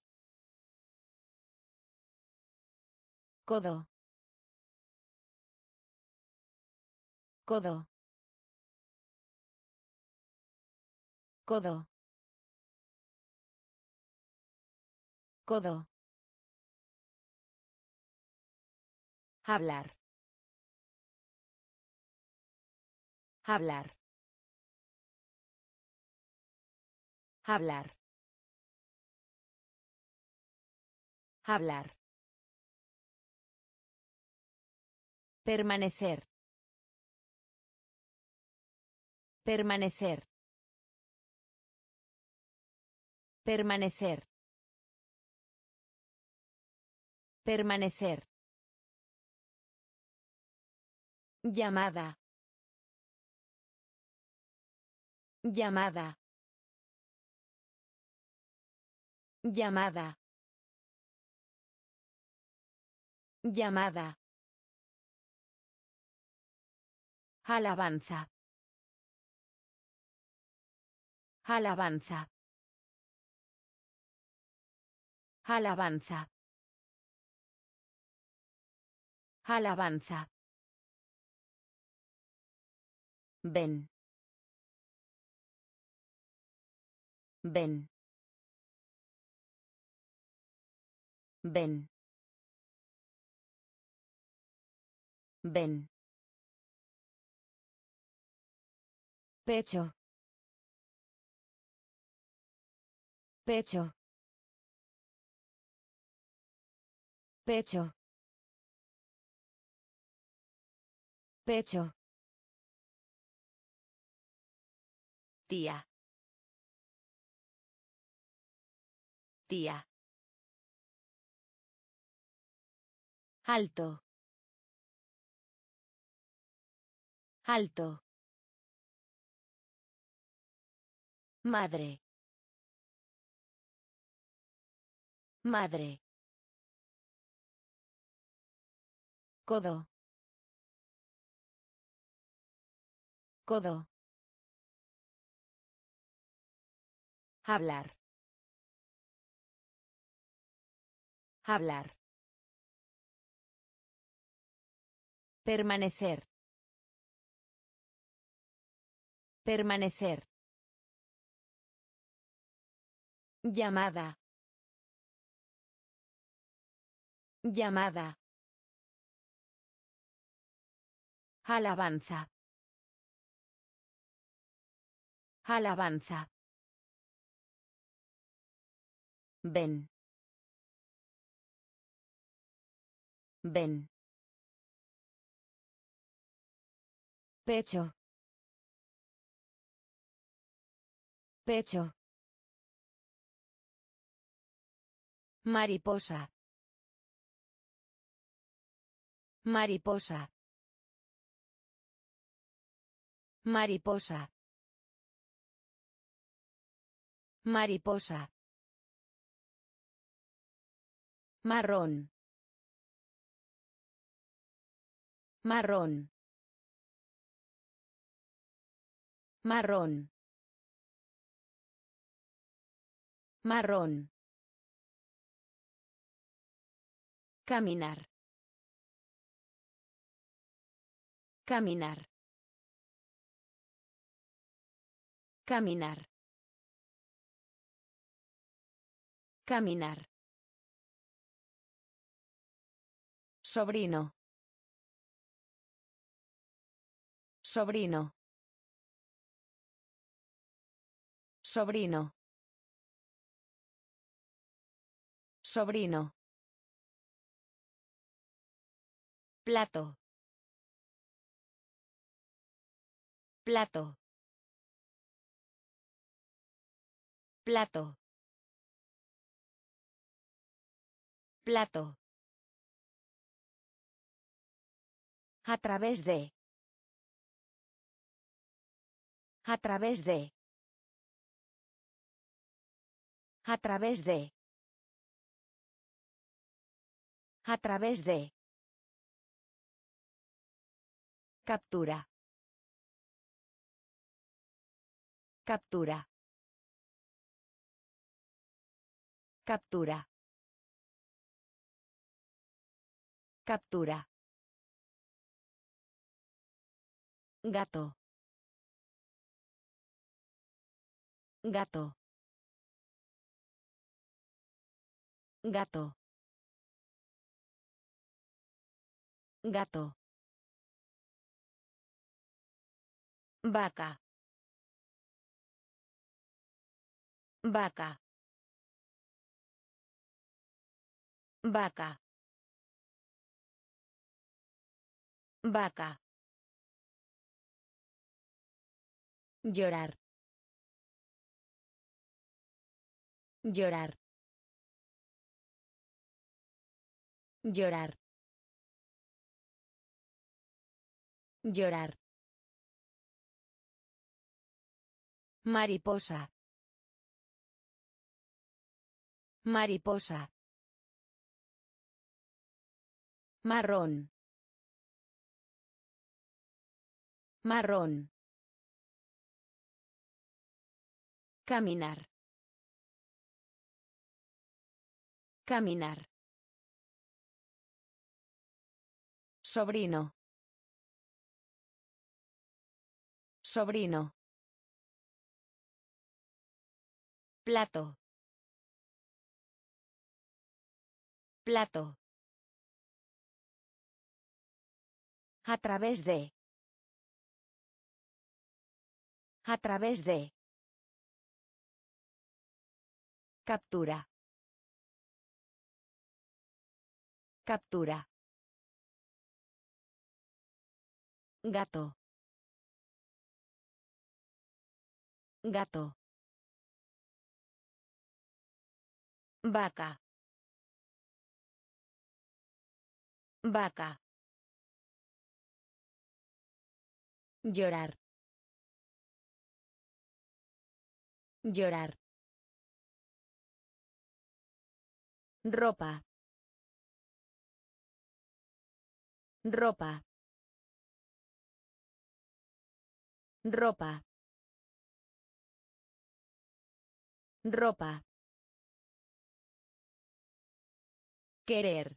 Codo. Codo. Codo. Codo. Hablar. Hablar. Hablar. Hablar. Permanecer. Permanecer. Permanecer. Permanecer. Llamada. Llamada. Llamada. Llamada. Alabanza. Alabanza. Alabanza. Alabanza. Ven. Ven. Ven. Ven. Pecho. Pecho. Pecho. Pecho. Tía. Tía. Alto. Alto. Madre. Madre. Codo. Codo. Hablar. Hablar. Permanecer. Permanecer. Llamada. Llamada. Alabanza. Alabanza. Ven. Ven. Pecho. Pecho. Mariposa. Mariposa. Mariposa. Mariposa. Marrón. Marrón. Marrón. Marrón. Caminar. Caminar. Caminar. Caminar. Sobrino. Sobrino. Sobrino. Sobrino. Plato. Plato. Plato. Plato. A través de. A través de. A través de. A través de. Captura. Captura. Captura. Captura. Gato. Gato. Gato. Gato. Vaca. Vaca. Vaca. Vaca. Llorar. Llorar. Llorar. Llorar. Mariposa. Mariposa. Marrón. Marrón. Caminar. Caminar. Sobrino. Sobrino. Plato. Plato. A través de. A través de. Captura. Captura. Gato. Gato. Vaca. Vaca. Llorar. Llorar. Ropa. Ropa. Ropa. Ropa. Querer.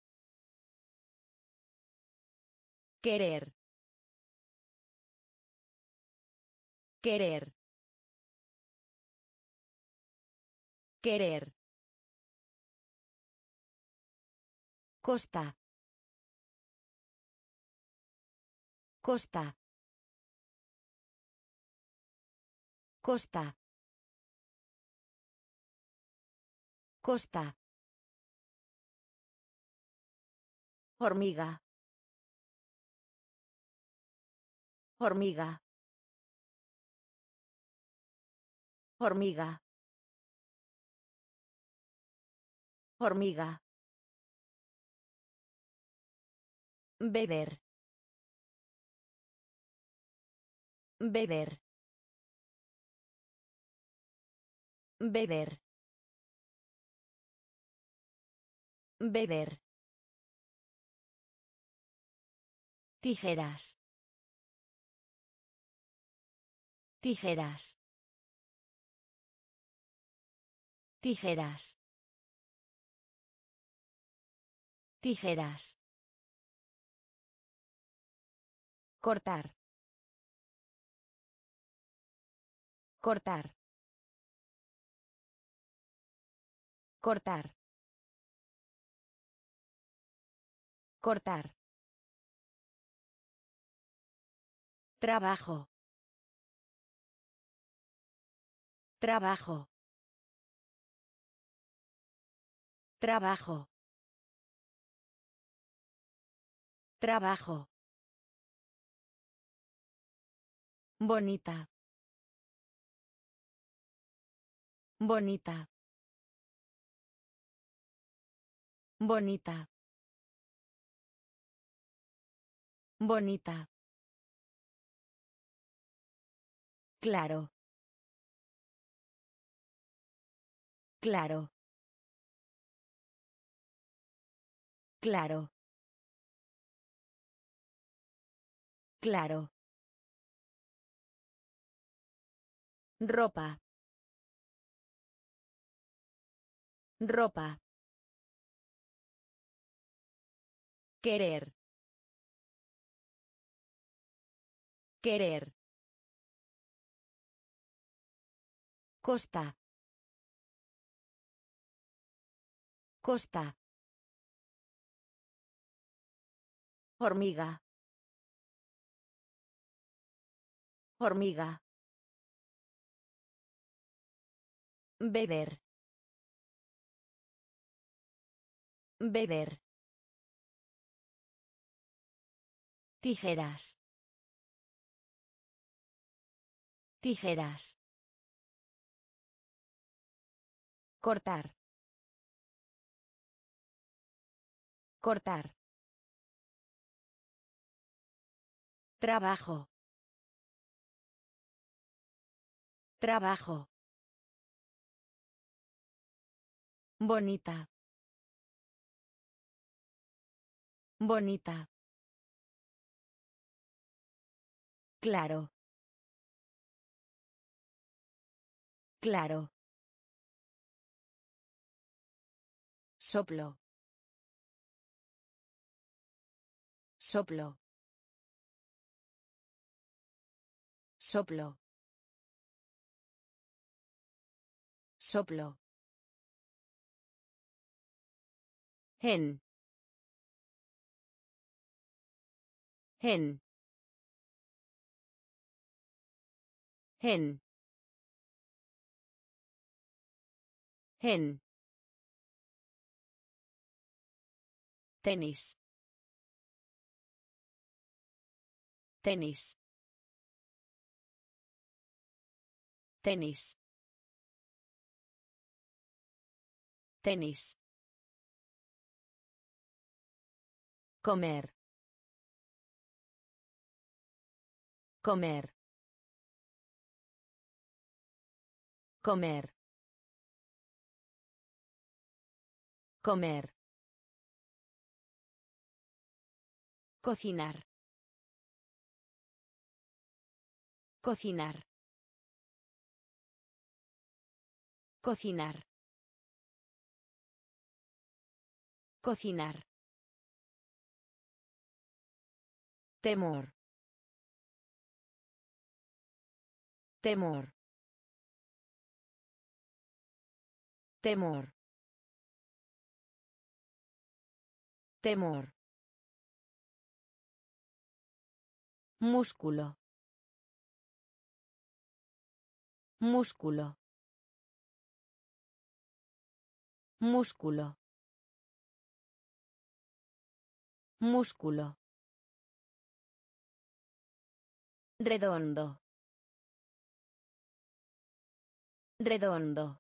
Querer. Querer. Querer. Costa. Costa. Costa. Costa. Hormiga. Hormiga. Hormiga. Hormiga. Beber. Beber. Beber. Beber. Tijeras. Tijeras. Tijeras. Tijeras. Cortar. Cortar. Cortar. Cortar. Trabajo. Trabajo. Trabajo. Trabajo. Bonita. Bonita. Bonita. Bonita. Claro. Claro. Claro. Claro. Ropa. Ropa. Querer. Querer. Costa. Costa. Hormiga. Hormiga. Beber. Beber. Tijeras. Tijeras. Cortar. Cortar. Trabajo. Trabajo. Bonita. Bonita. Claro. Claro. Soplo. Soplo. Soplo. Soplo. En. En. En. En. Tenis. Tenis. Tenis. Tenis. Comer. Comer. Comer. Comer. Cocinar. Cocinar. Cocinar. Cocinar. Temor. Temor. Temor. Temor. Músculo. Músculo. Músculo. Músculo. Redondo. Redondo.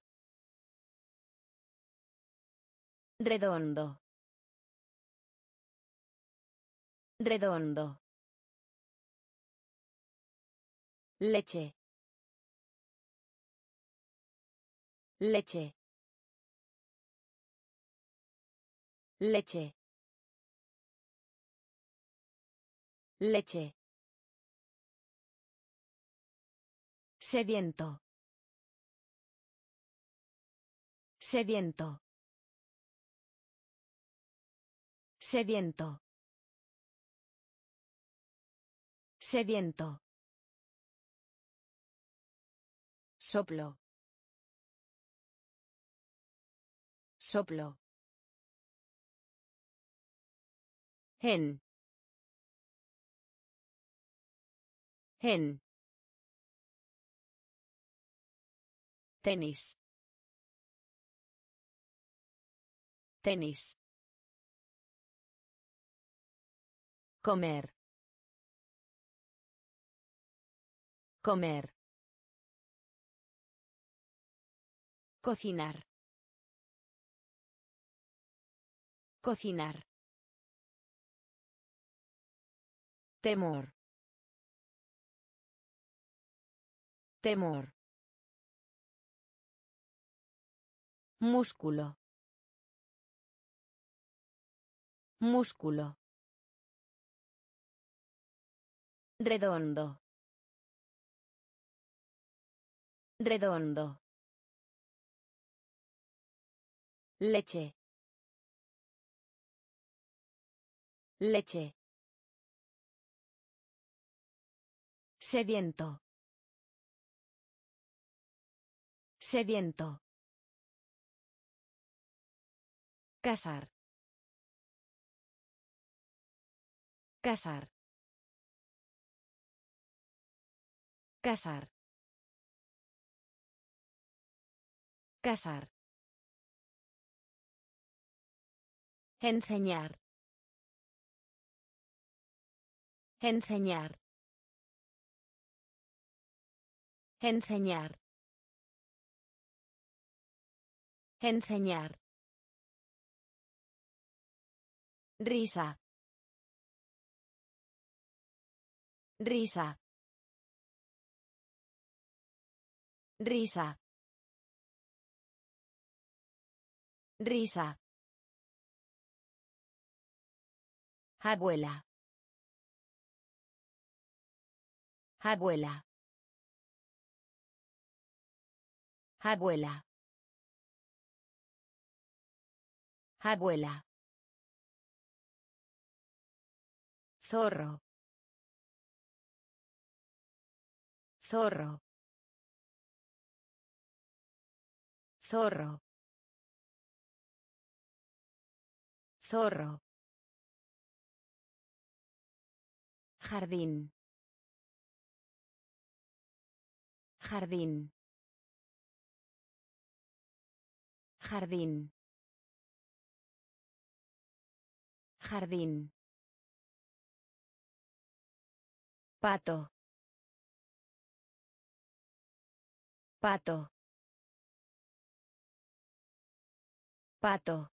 Redondo. Redondo. Leche. Leche. Leche. Leche. Sediento. Sediento. Sediento. Sediento. Soplo. Soplo. En. En. Tenis. Tenis. Comer. Comer. Cocinar. Cocinar. Temor. Temor. Músculo. Músculo. Redondo. Redondo. Leche. Leche. Sediento. Sediento. Casar. Casar. Casar. Casar. Enseñar. Enseñar. Enseñar. Enseñar. Risa. Risa. Risa. Risa. Abuela. Abuela. Abuela. Abuela. Zorro. Zorro. Zorro. Zorro. Jardín. Jardín. Jardín. Jardín. Pato. Pato. Pato.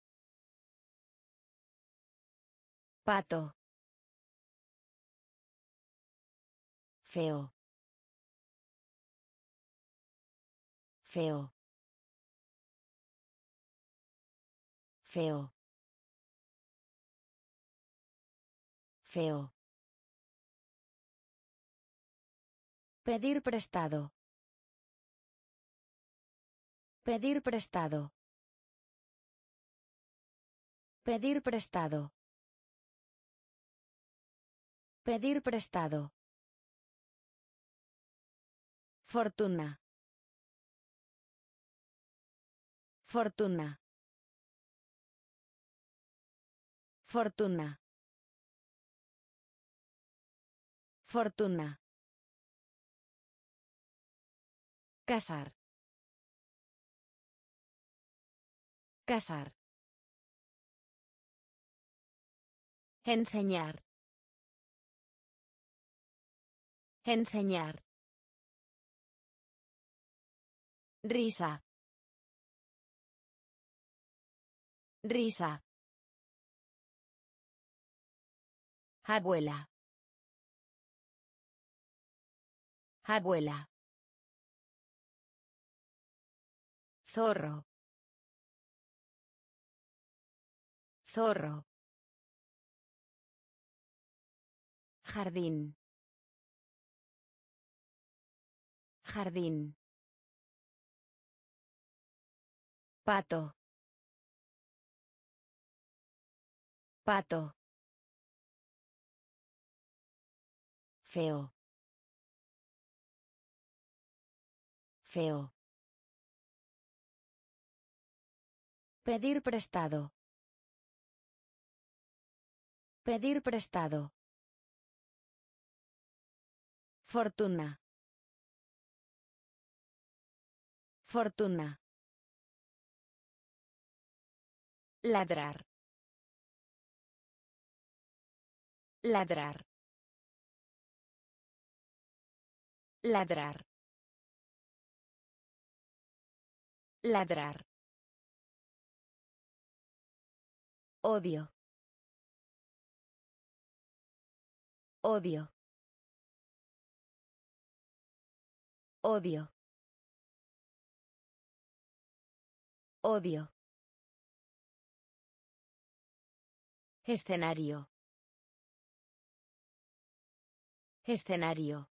Pato. Feo. Feo. Feo. Feo. Pedir prestado. Pedir prestado. Pedir prestado. Pedir prestado. Fortuna. Fortuna. Fortuna. Fortuna. Casar. Casar. Enseñar. Enseñar. Risa. Risa. Abuela. Abuela. Zorro. Zorro. Jardín. Jardín. Pato. Pato. Feo. Feo. Pedir prestado. Pedir prestado. Fortuna. Fortuna. Ladrar. Ladrar. Ladrar. Ladrar. Odio. Odio. Odio. Odio. Escenario. Escenario.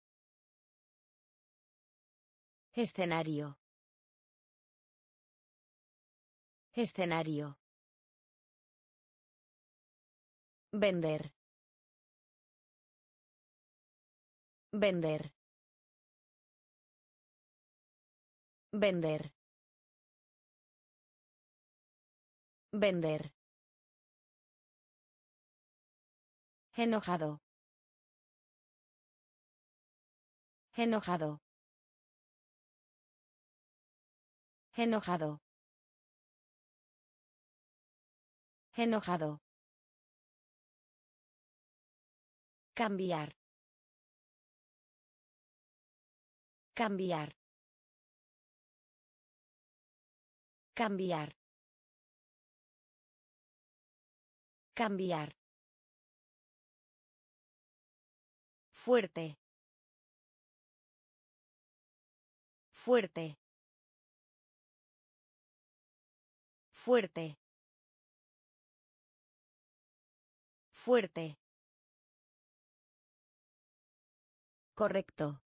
Escenario. Escenario. Vender. Vender. Vender. Vender. Enojado. Enojado. Enojado. Enojado. Cambiar. Cambiar. Cambiar. Cambiar. Fuerte. Fuerte. Fuerte. Fuerte. Correcto.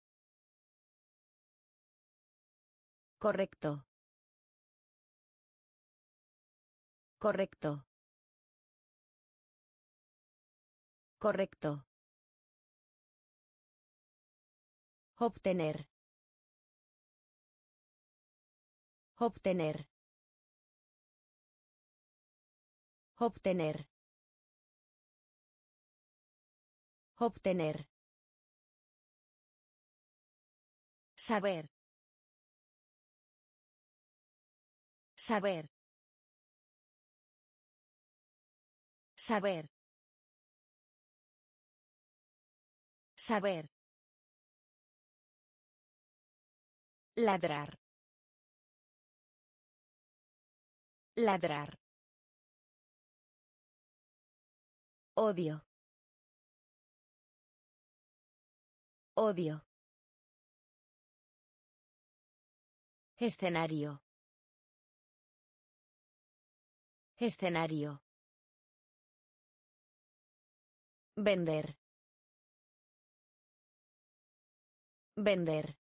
Correcto. Correcto. Correcto. Obtener. Obtener. Obtener. Obtener. Saber. Saber. Saber. Saber. Ladrar. Ladrar. Odio. Odio. Escenario. Escenario. Vender. Vender.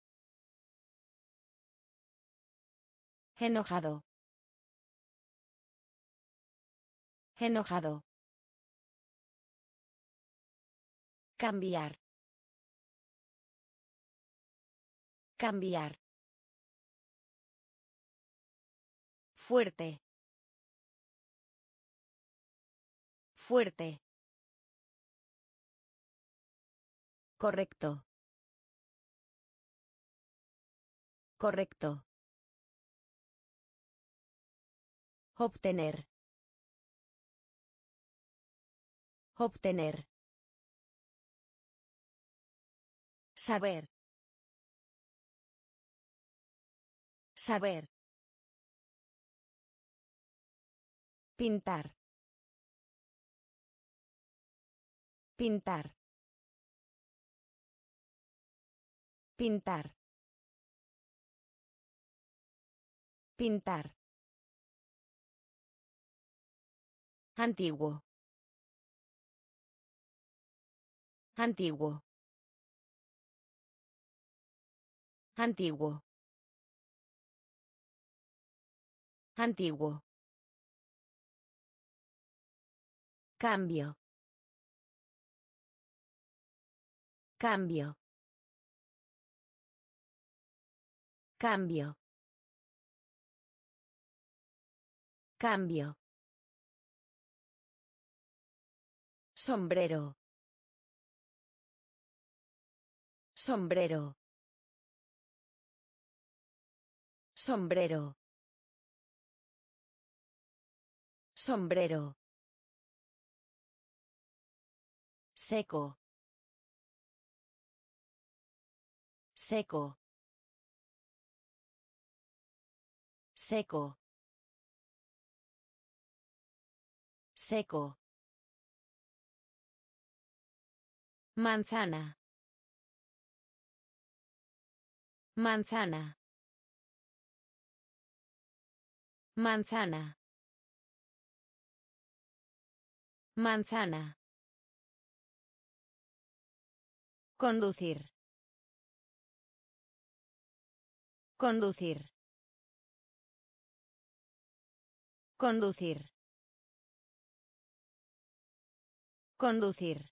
Enojado. Enojado. Cambiar. Cambiar. Fuerte. Fuerte. Correcto. Correcto. Obtener. Obtener. Saber. Saber. Pintar. Pintar. Pintar. Pintar. Antiguo. Antiguo. Antiguo. Antiguo. Cambio. Cambio. Cambio. Cambio. Sombrero. Sombrero. Sombrero. Sombrero. Seco. Seco. Seco. Seco. Manzana. Manzana. Manzana. Manzana. Conducir. Conducir. Conducir. Conducir.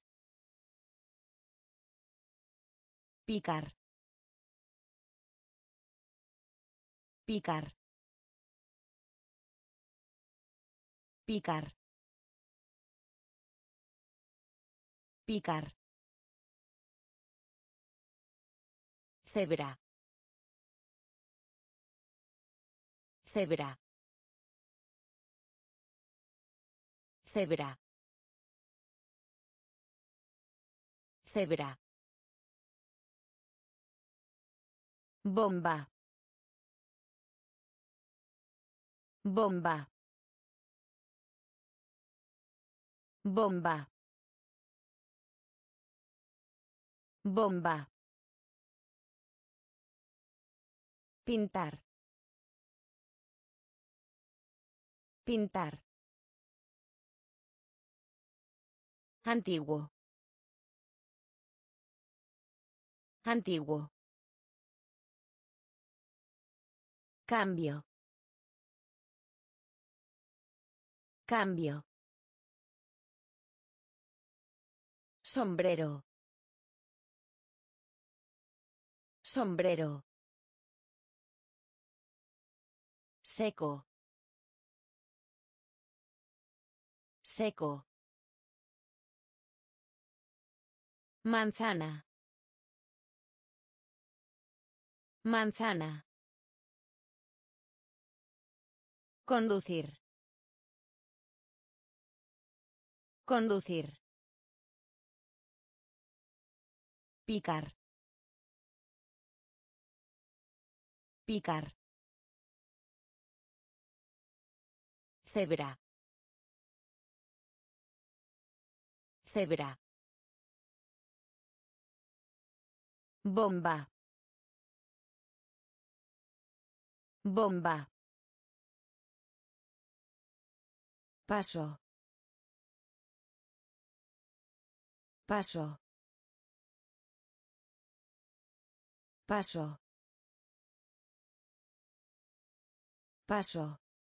Picar. Picar. Picar. Picar. Cebra. Cebra. Cebra. Cebra. Bomba. Bomba. Bomba. Bomba. Pintar. Pintar. Antiguo. Antiguo. Cambio. Cambio. Sombrero. Sombrero. Seco. Seco. Manzana. Manzana. Conducir. Conducir. Picar. Picar. Cebra. Cebra. Bomba. Bomba. Paso. Paso. Paso. Paso.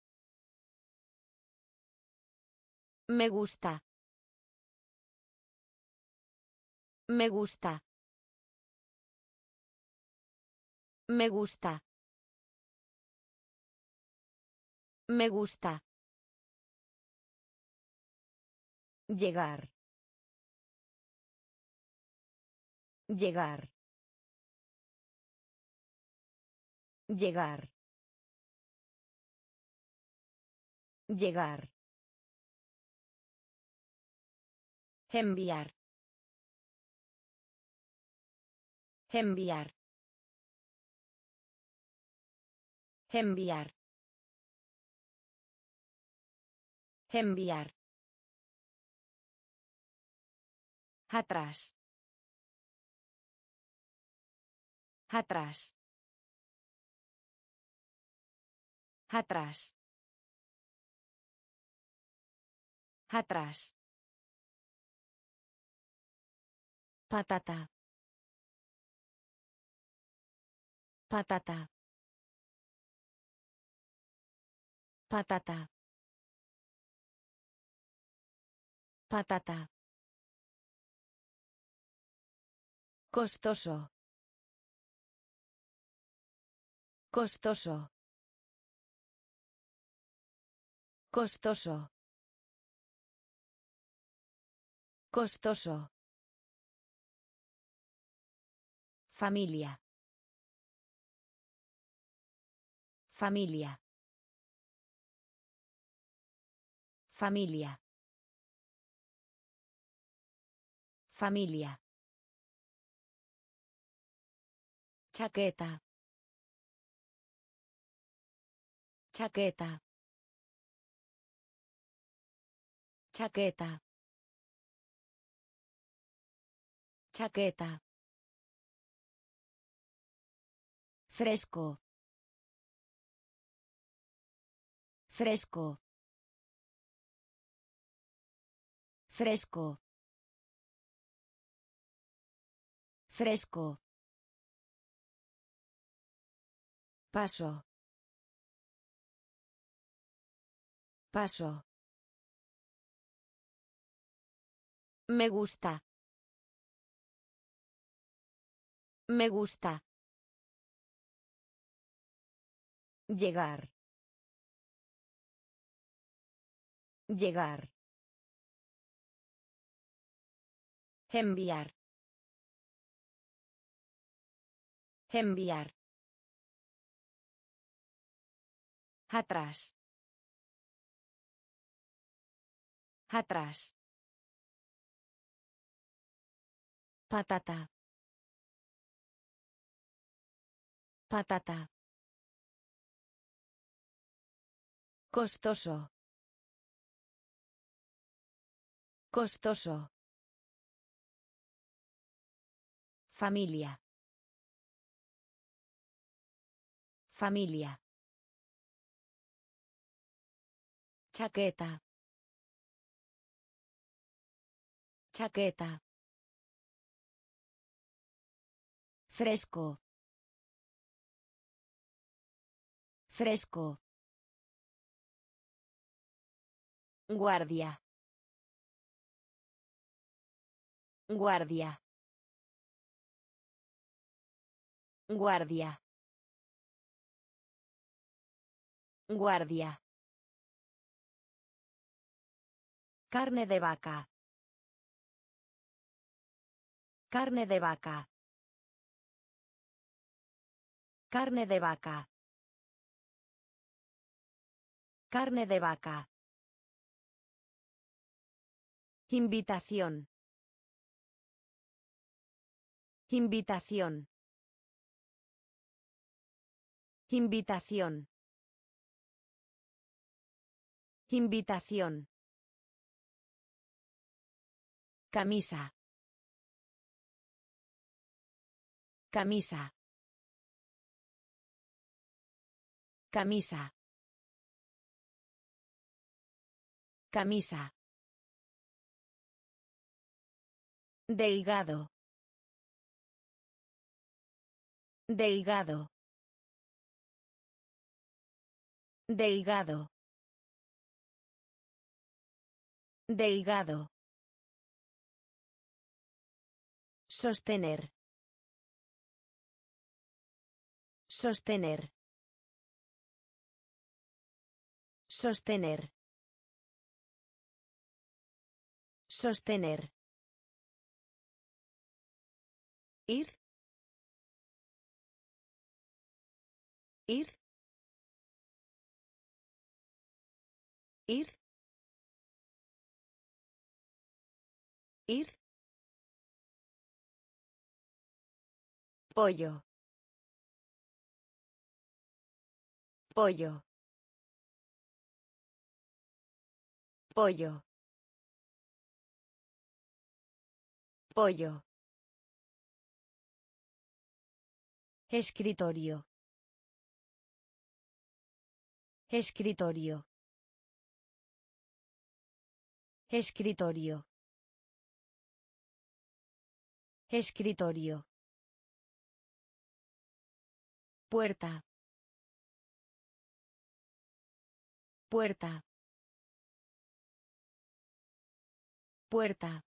Me gusta. Me gusta. Me gusta. Me gusta. Llegar. Llegar. Llegar. Llegar. Enviar. Enviar. Enviar. Enviar. Atrás. Atrás. Atrás. Atrás. Patata. Patata. Patata. Patata. Costoso. Costoso. Costoso. Costoso. Familia. Familia. Familia. Familia. Chaqueta. Chaqueta. Chaqueta. Chaqueta. Fresco. Fresco. Fresco. Fresco. Paso. Paso. Me gusta. Me gusta. Llegar. Llegar. Enviar. Enviar. Atrás. Atrás. Patata. Patata. Costoso. Costoso. Familia. Familia. Chaqueta. Chaqueta. Fresco. Fresco. Guardia. Guardia. Guardia. Guardia. Carne de vaca. Carne de vaca. Carne de vaca. Carne de vaca. Invitación. Invitación. Invitación. Invitación. Camisa. Camisa. Camisa. Camisa. Delgado. Delgado. Delgado. Delgado. Sostener. Sostener. Sostener. Sostener. Ir. Ir. Ir. Ir. Pollo. Pollo. Pollo. Pollo. Escritorio. Escritorio. Escritorio. Escritorio. Puerta. Puerta. Puerta.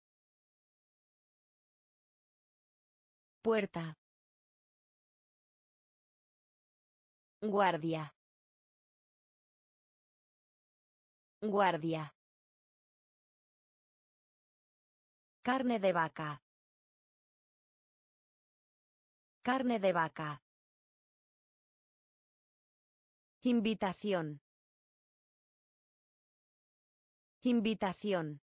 Puerta. Guardia. Guardia. Carne de vaca. Carne de vaca. Invitación. Invitación.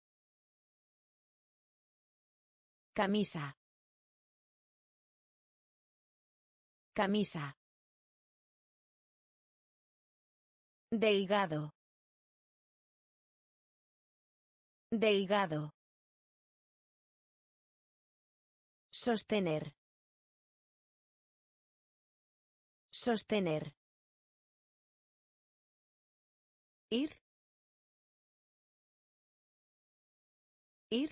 Camisa. Camisa. Delgado. Delgado. Sostener. Sostener. Ir. Ir.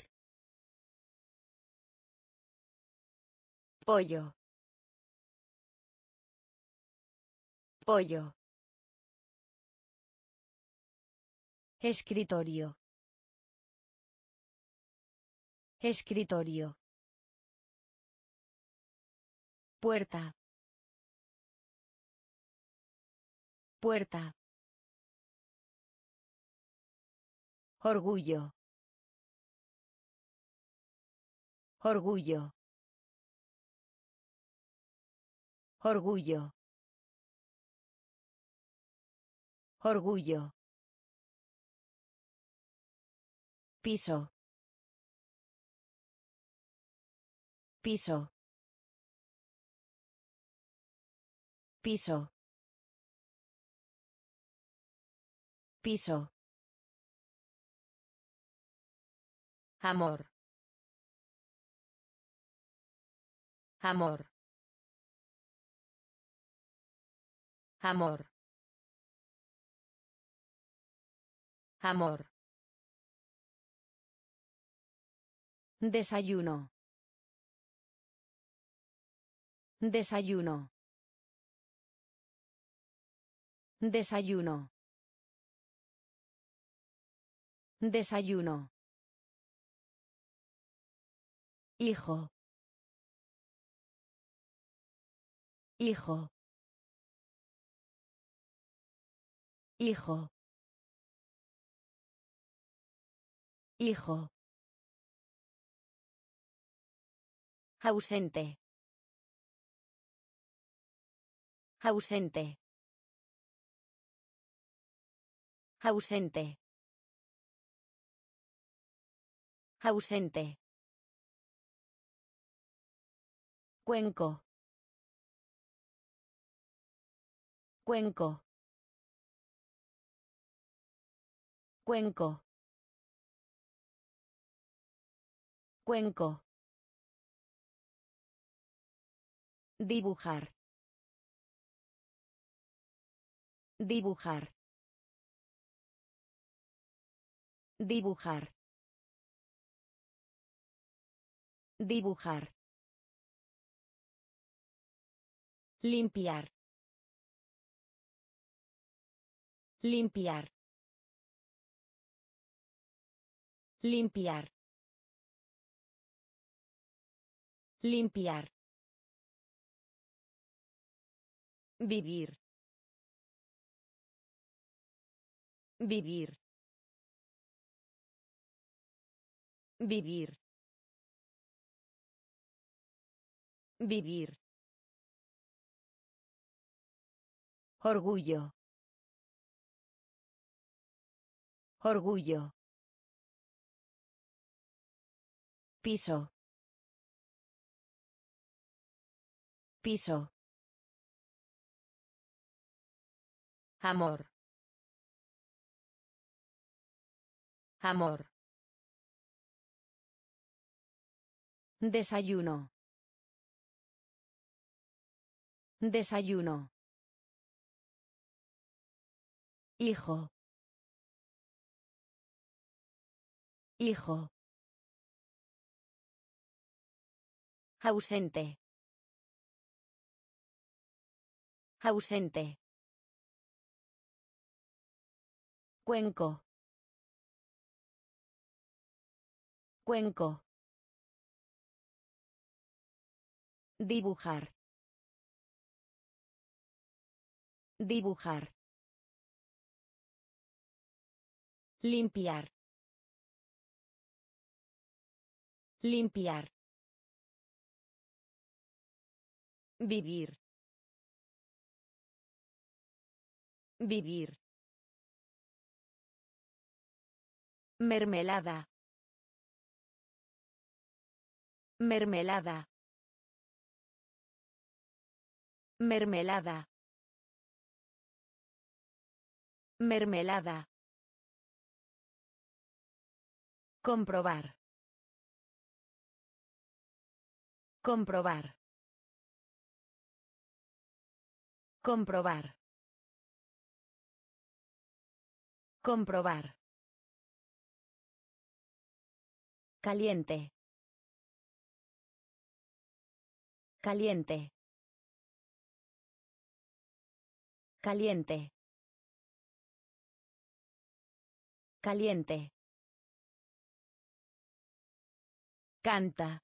Pollo. Pollo. Escritorio. Escritorio. Puerta. Puerta. Orgullo. Orgullo. Orgullo. Orgullo. Piso. Piso. Piso. Piso. Amor. Amor. Amor. Amor. Desayuno. Desayuno. Desayuno. Desayuno. Hijo. Hijo. Hijo. Hijo. Ausente. Ausente. Ausente. Ausente. Cuenco. Cuenco. Cuenco. Cuenco. Dibujar. Dibujar. Dibujar. Dibujar. Limpiar. Limpiar. Limpiar. Limpiar. Vivir. Vivir. Vivir. Vivir. Orgullo. Orgullo. Piso. Piso. Amor. Amor. Desayuno. Desayuno. Hijo. Hijo. Ausente. Ausente. Cuenco. Cuenco. Dibujar. Dibujar. Limpiar. Limpiar. Vivir. Vivir. Mermelada. Mermelada. Mermelada. Mermelada. Comprobar. Comprobar. Comprobar. Comprobar. Caliente. Caliente. Caliente. Caliente. Canta.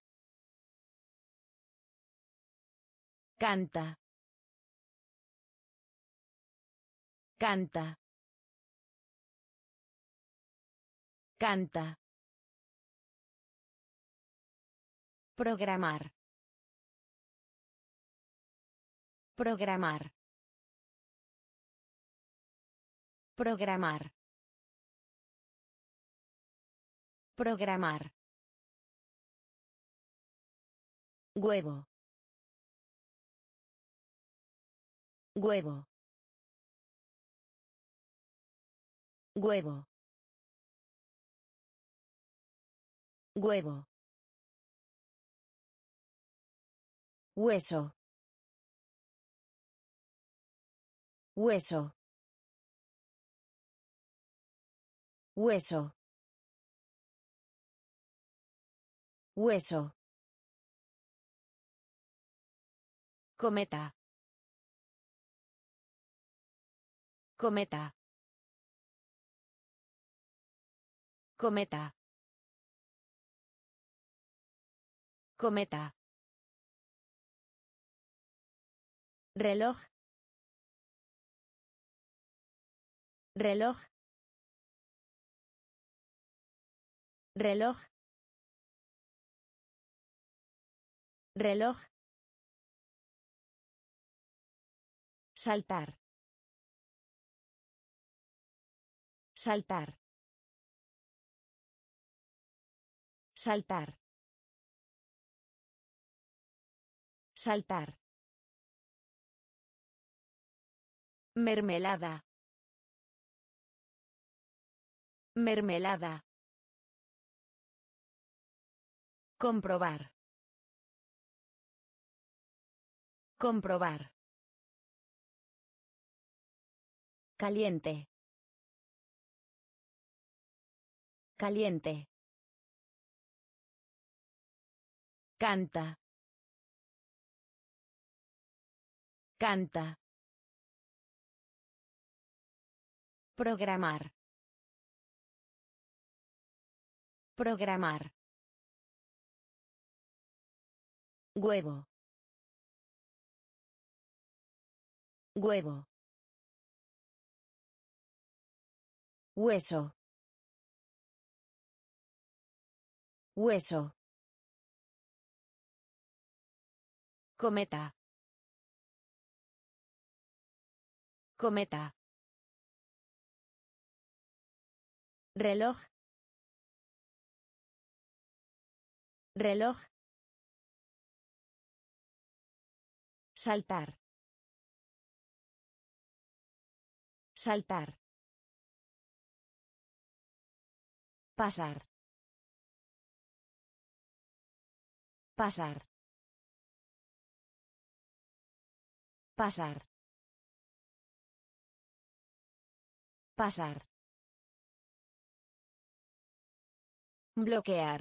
Canta. Canta. Canta. Programar. Programar. Programar. Programar. Huevo. Huevo. Huevo. Huevo. Hueso. Hueso. Hueso. Hueso. Cometa. Cometa. Cometa. Cometa. Reloj. Reloj. Reloj. Reloj. Saltar. Saltar. Saltar. Saltar. Mermelada. Mermelada. Comprobar. Comprobar. Caliente. Caliente. Canta. Canta. Programar. Programar. Huevo. Huevo. Hueso. Hueso. Cometa. Cometa. Reloj. Reloj. Saltar. Saltar. Pasar. Pasar. Pasar. Pasar. Bloquear.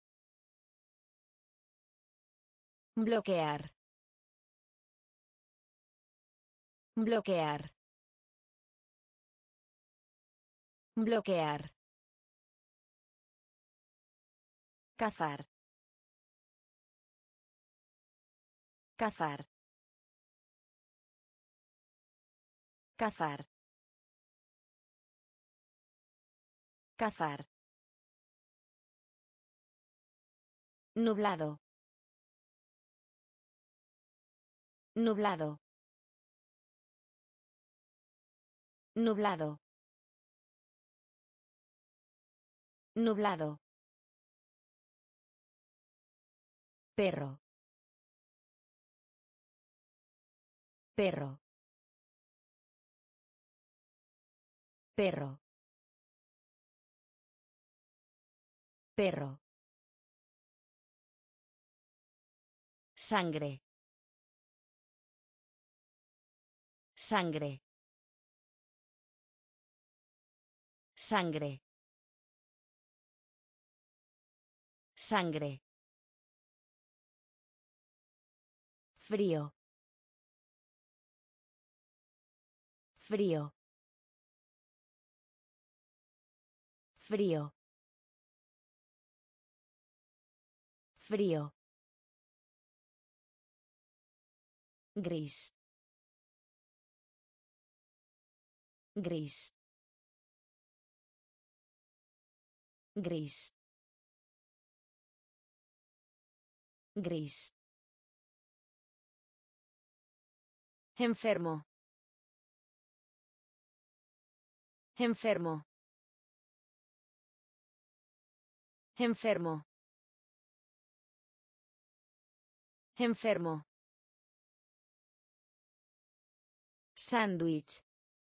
Bloquear. Bloquear. Bloquear. Cazar. Cazar. Cazar. Cazar. Nublado. Nublado. Nublado. Nublado. Perro. Perro. Perro. Perro. Sangre. Sangre. Sangre. Sangre. Frío. Frío. Frío. Frío. Gris. Gris. Gris. Gris. Enfermo. Enfermo. Enfermo. Enfermo. Sándwich.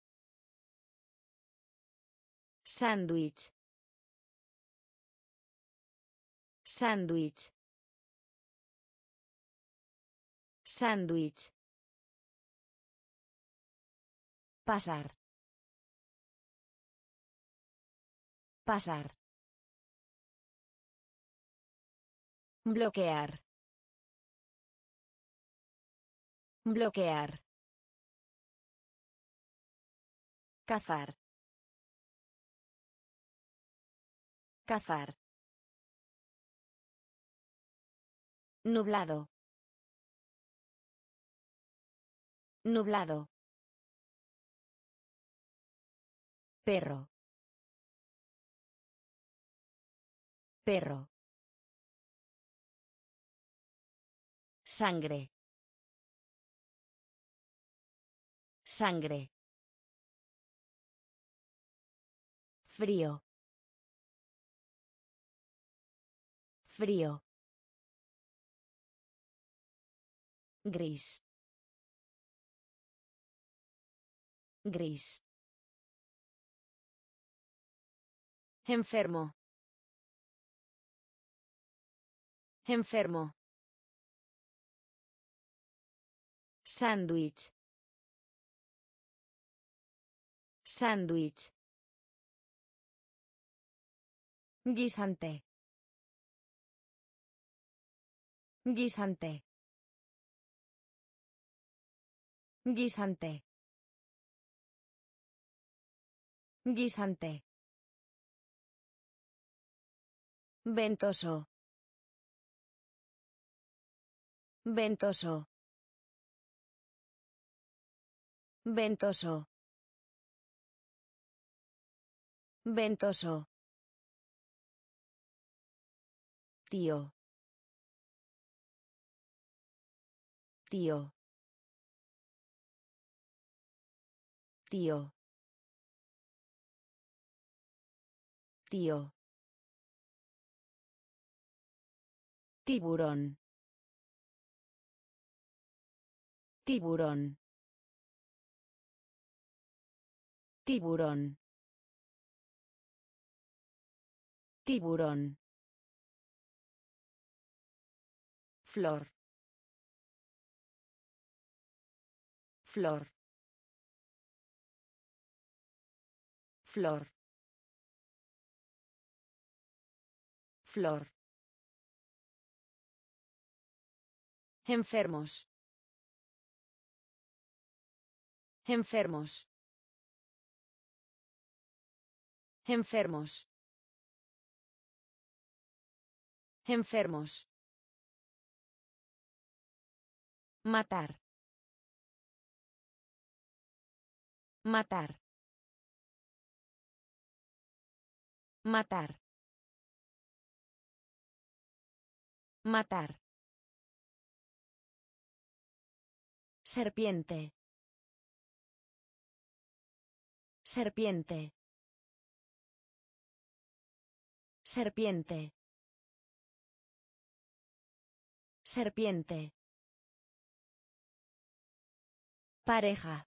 Sándwich. Sándwich. Sándwich. Pasar. Pasar. Bloquear. Bloquear. Cazar. Cazar. Nublado. Nublado. Perro. Perro. Sangre. Sangre. Frío. Frío. Gris. Gris. Enfermo. Enfermo. Sándwich. Sándwich. Guisante. Guisante. Guisante. Guisante. Ventoso. Ventoso. Ventoso. Ventoso. Tío. Tío. Tío. Tío. Tiburón. Tiburón. Tiburón. Tiburón. Flor. Flor. Flor. Flor. Enfermos. Enfermos. Enfermos. Enfermos. Matar. Matar. Matar. Matar. Serpiente. Serpiente. Serpiente. Serpiente. Pareja.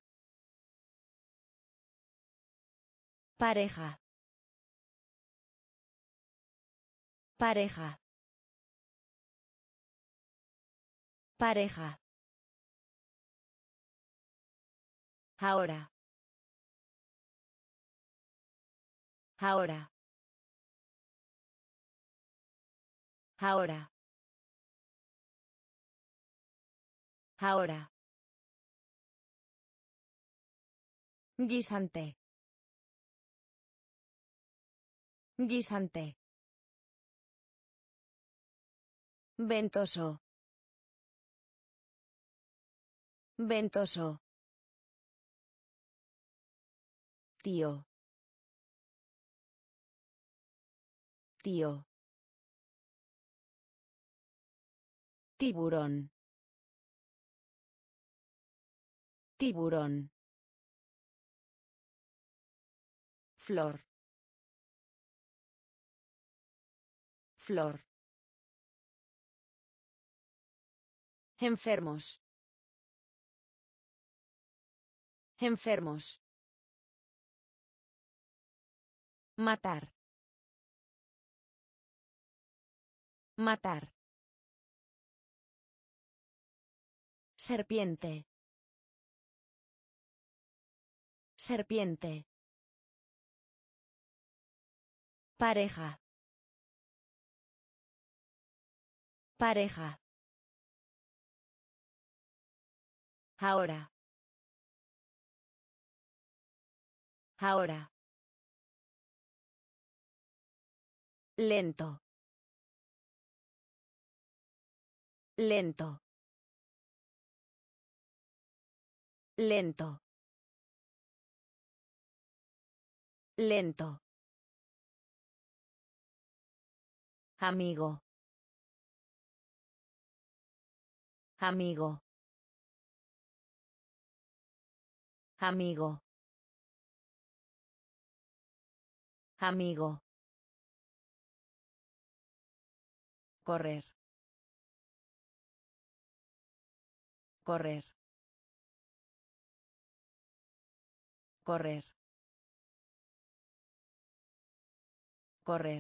Pareja. Pareja. Pareja. Ahora. Ahora. Ahora. Ahora. Guisante. Guisante. Ventoso. Ventoso. Tío. Tío. Tiburón. Tiburón. Flor. Flor. Enfermos. Enfermos. Matar. Matar. Serpiente. Serpiente. Pareja. Pareja. Ahora. Ahora. Lento. Lento. Lento. Lento. Amigo. Amigo. Amigo. Amigo. Correr. Correr. Correr. Correr.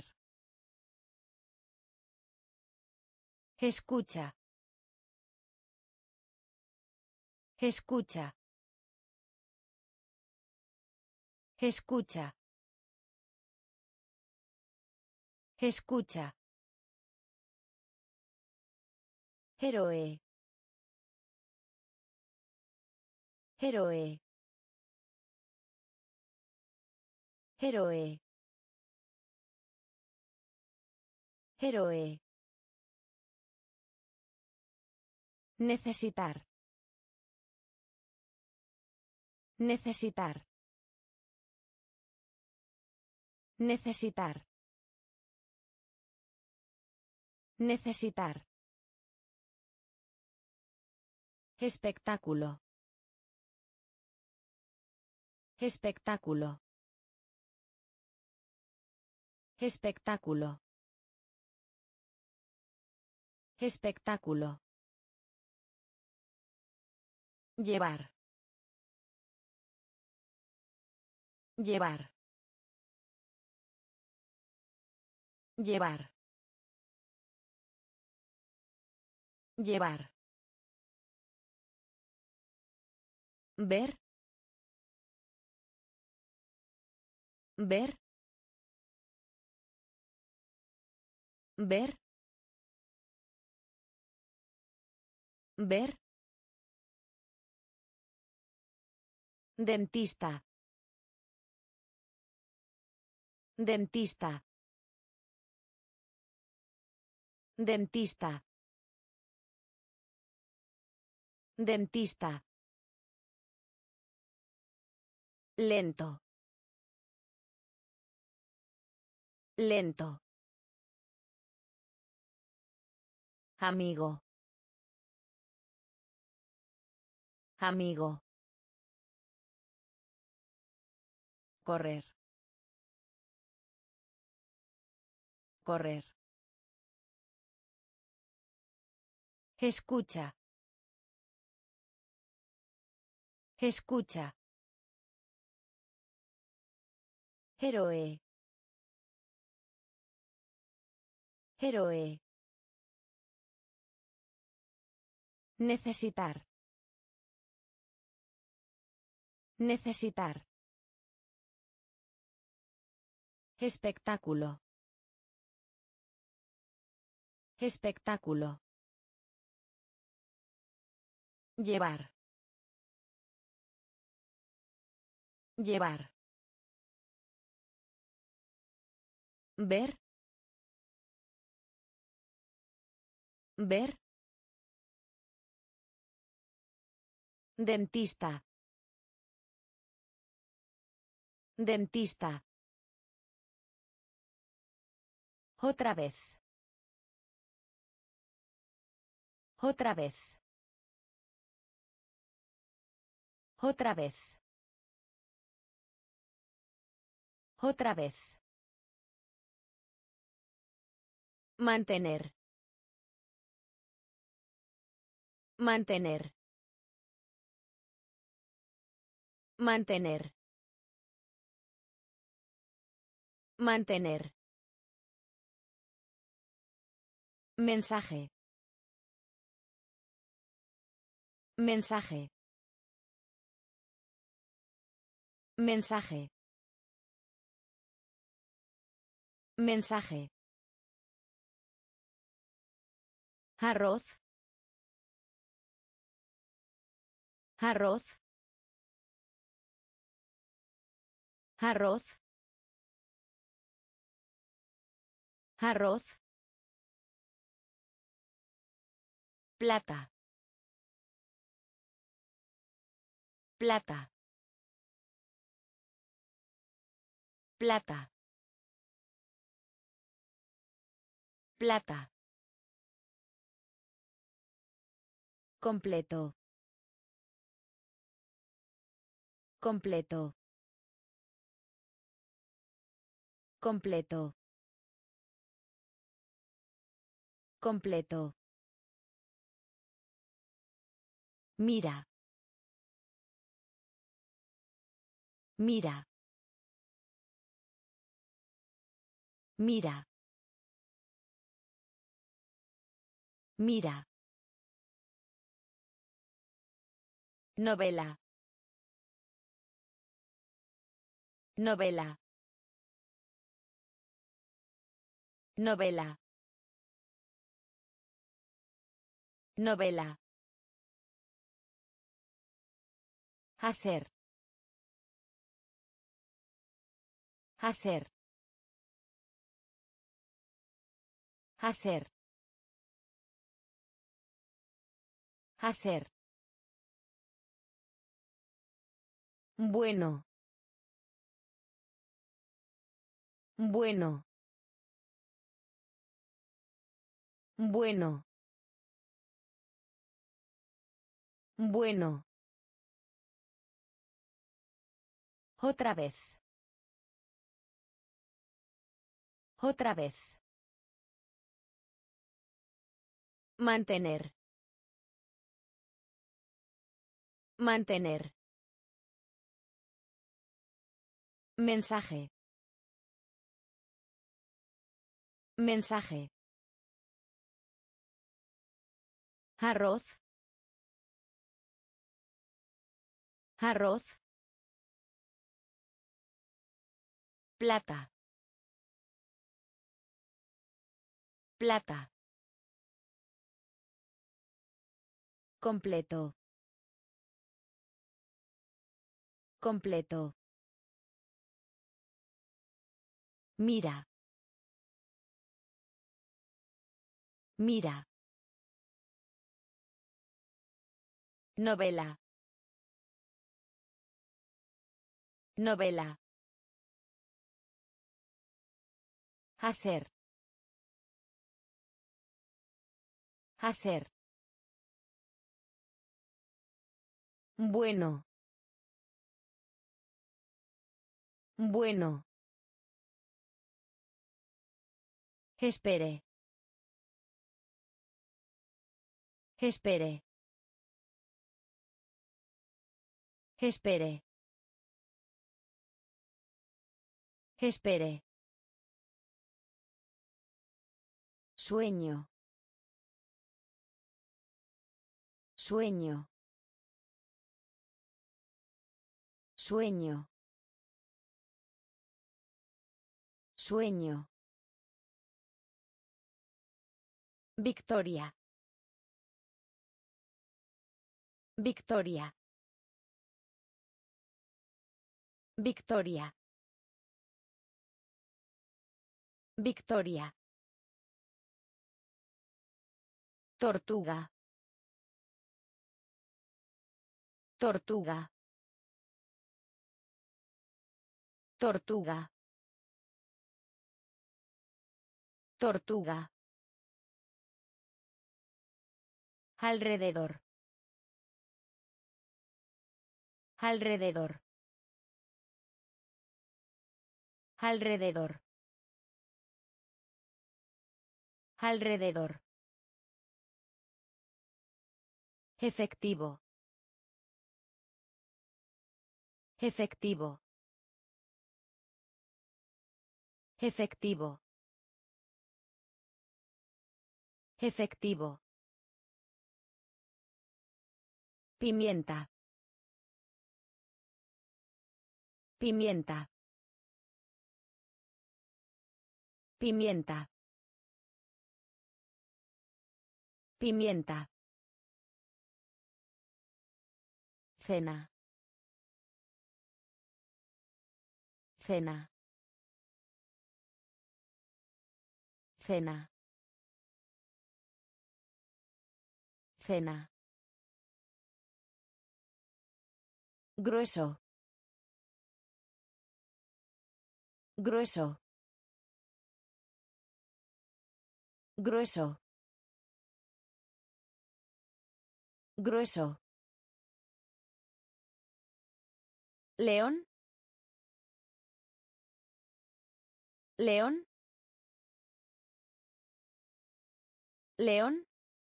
Escucha. Escucha. Escucha. Escucha. Héroe. Héroe. Héroe. Héroe. Necesitar. Necesitar. Necesitar. Necesitar. Espectáculo. Espectáculo. Espectáculo. Espectáculo. Llevar. Llevar. Llevar. Llevar. Ver. Ver. Ver. Ver. Dentista. Dentista. Dentista. Dentista. Lento. Lento. Amigo. Amigo. Correr. Correr. Escucha. Escucha. Héroe. Héroe. Necesitar. Necesitar. Espectáculo. Espectáculo. Llevar. Llevar. Ver. Ver. Dentista. Dentista. Otra vez. Otra vez. Otra vez. Otra vez. Mantener. Mantener. Mantener. Mantener. Mensaje. Mensaje. Mensaje. Mensaje. Arroz. Arroz. Arroz. Arroz. Plata. Plata. Plata. Plata. Completo. Completo. Completo. Completo. Mira. Mira. Mira. Mira. Novela. Novela. Novela. Novela. Hacer. Hacer. Hacer. Hacer. Bueno. Bueno. Bueno. Bueno. Otra vez. Otra vez. Mantener. Mantener. Mensaje. Mensaje. Arroz. Arroz. Plata. Plata. Completo. Completo. Mira. Mira. Novela. Novela. Hacer. Hacer. Bueno. Bueno. Espere. Espere. Espere. Espere. Sueño. Sueño. Sueño. Sueño. Victoria. Victoria. Victoria. Victoria. Tortuga. Tortuga. Tortuga. Tortuga. Alrededor. Alrededor. Alrededor. Alrededor. Efectivo. Efectivo. Efectivo. Efectivo. Pimienta. Pimienta. Pimienta. Pimienta. Cena. Cena. Cena. Cena. Grueso. Grueso. Grueso. Grueso. León. León. León.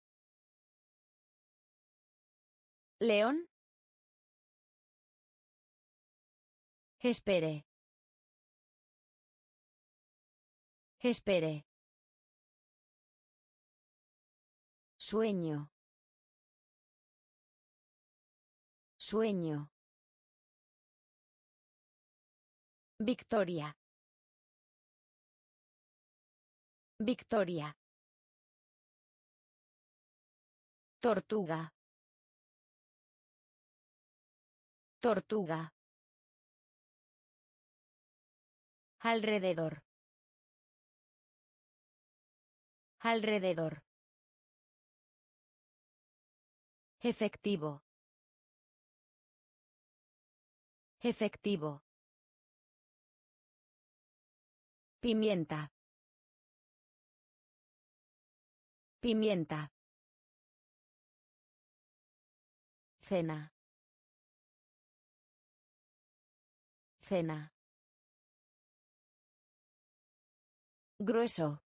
León. Espere. Espere. Sueño. Sueño. Victoria. Victoria. Tortuga. Tortuga. Alrededor. Alrededor. Efectivo. Efectivo. Pimienta. Pimienta. Cena. Cena. Grueso.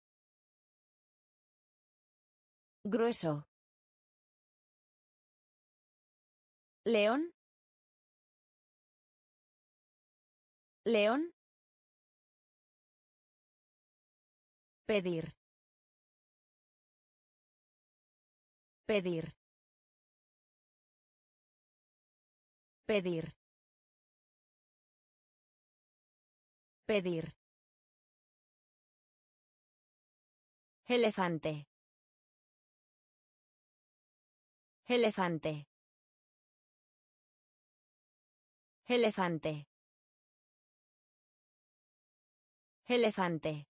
Grueso. León. León. Pedir. Pedir. Pedir. Pedir. Elefante. Elefante. Elefante. Elefante.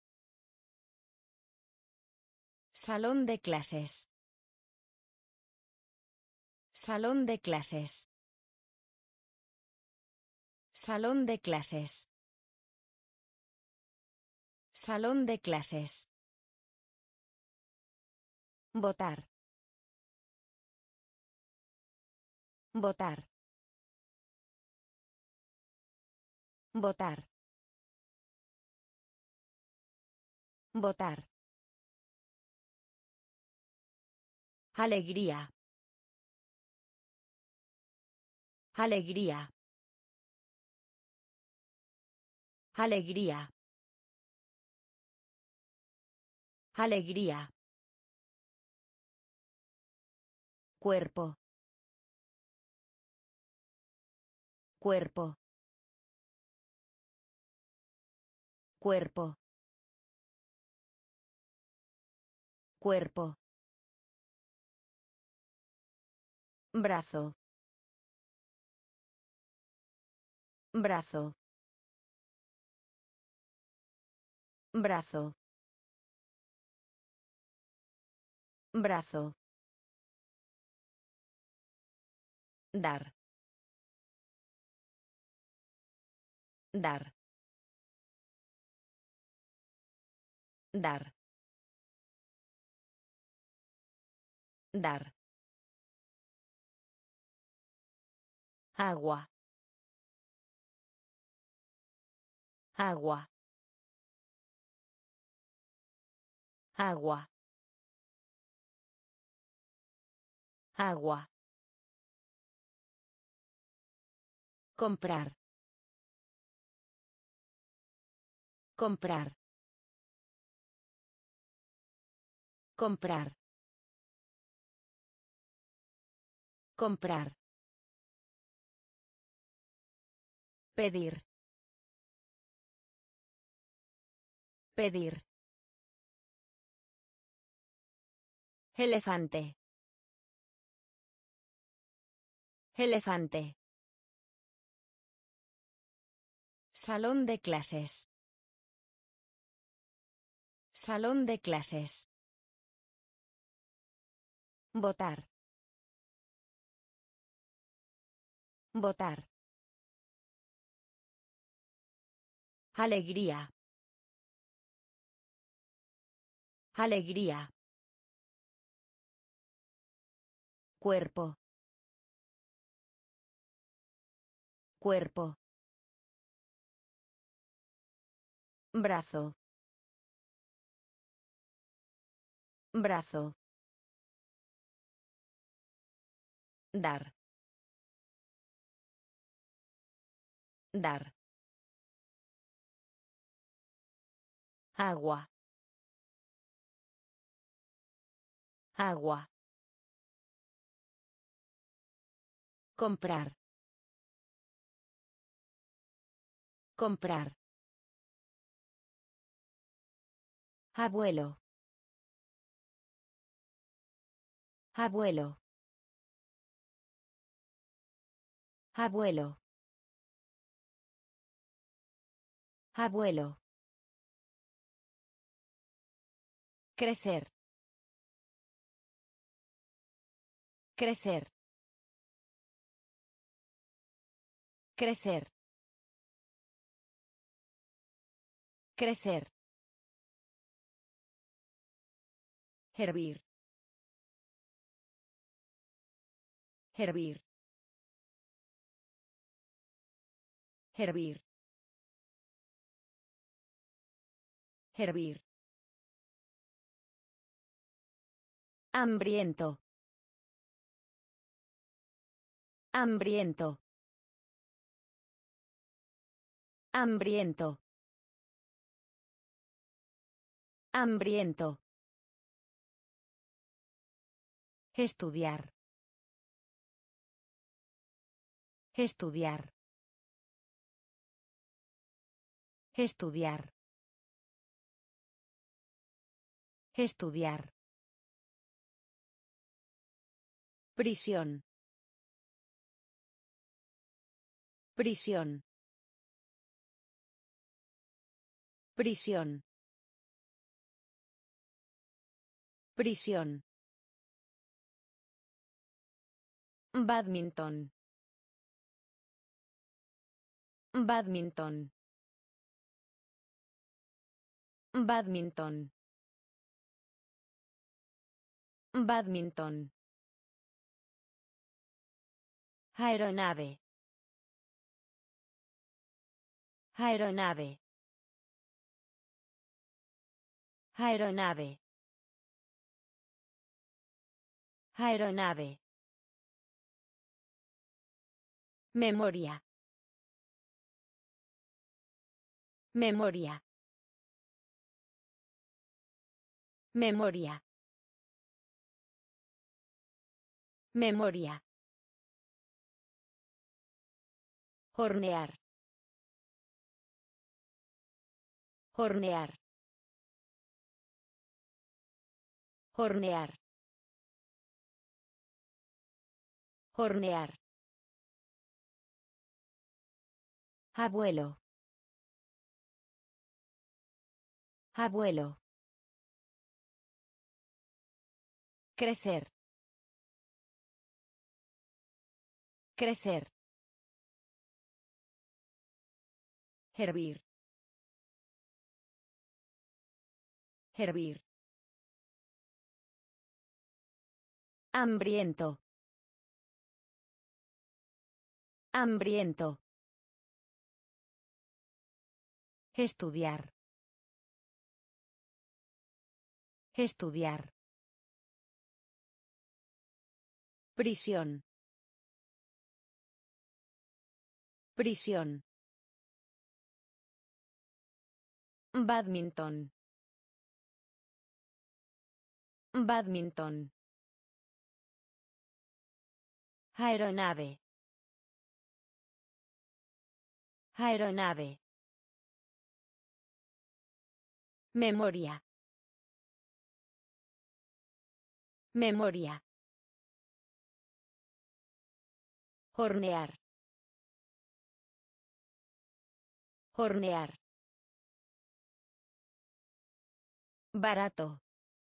Salón de clases. Salón de clases. Salón de clases. Salón de clases. Votar. Votar. Votar. Votar. Alegría. Alegría. Alegría. Alegría. Cuerpo. Cuerpo. Cuerpo. Cuerpo. Brazo. Brazo. Brazo. Brazo. Dar. Dar. Dar. Dar. Agua. Agua. Agua. Agua. Comprar. Comprar. Comprar. Comprar. Pedir. Pedir. Elefante. Elefante. Salón de clases. Salón de clases. Votar. Votar. Alegría. Alegría. Cuerpo. Cuerpo. Brazo. Brazo. Dar. Dar. Agua. Agua. Comprar. Comprar. Abuelo. Abuelo. Abuelo. Abuelo. Crecer. Crecer. Crecer. Crecer. Hervir. Hervir. Hervir. Hervir. Hambriento. Hambriento. Hambriento. Hambriento. Estudiar. Estudiar. Estudiar. Estudiar. Prisión. Prisión. Prisión. Prisión. Badminton. Badminton. Badminton. Badminton. Aeronave. Aeronave. Aeronave. Aeronave. Memoria. Memoria. Memoria. Memoria. Hornear. Hornear. Hornear. Hornear. Abuelo. Abuelo. Crecer. Crecer. Hervir. Hervir. Hambriento. Hambriento. Estudiar. Estudiar. Prisión. Prisión. Badminton. Badminton. Aeronave. Aeronave. Memoria. Memoria. Hornear. Hornear. Barato.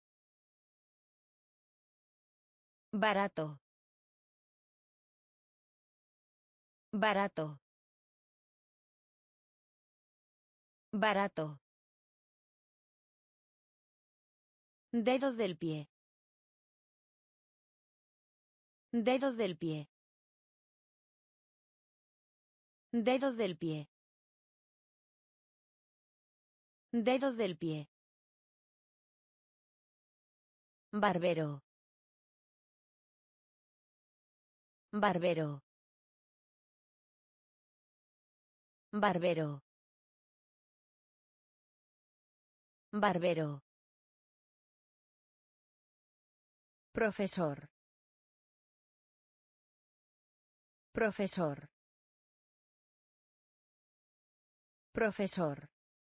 Barato. Barato. Barato. Dedo del pie. Dedo del pie. Dedo del pie. Dedo del pie. Barbero. Barbero. Barbero. Barbero. Profesor. Profesor. Profesor.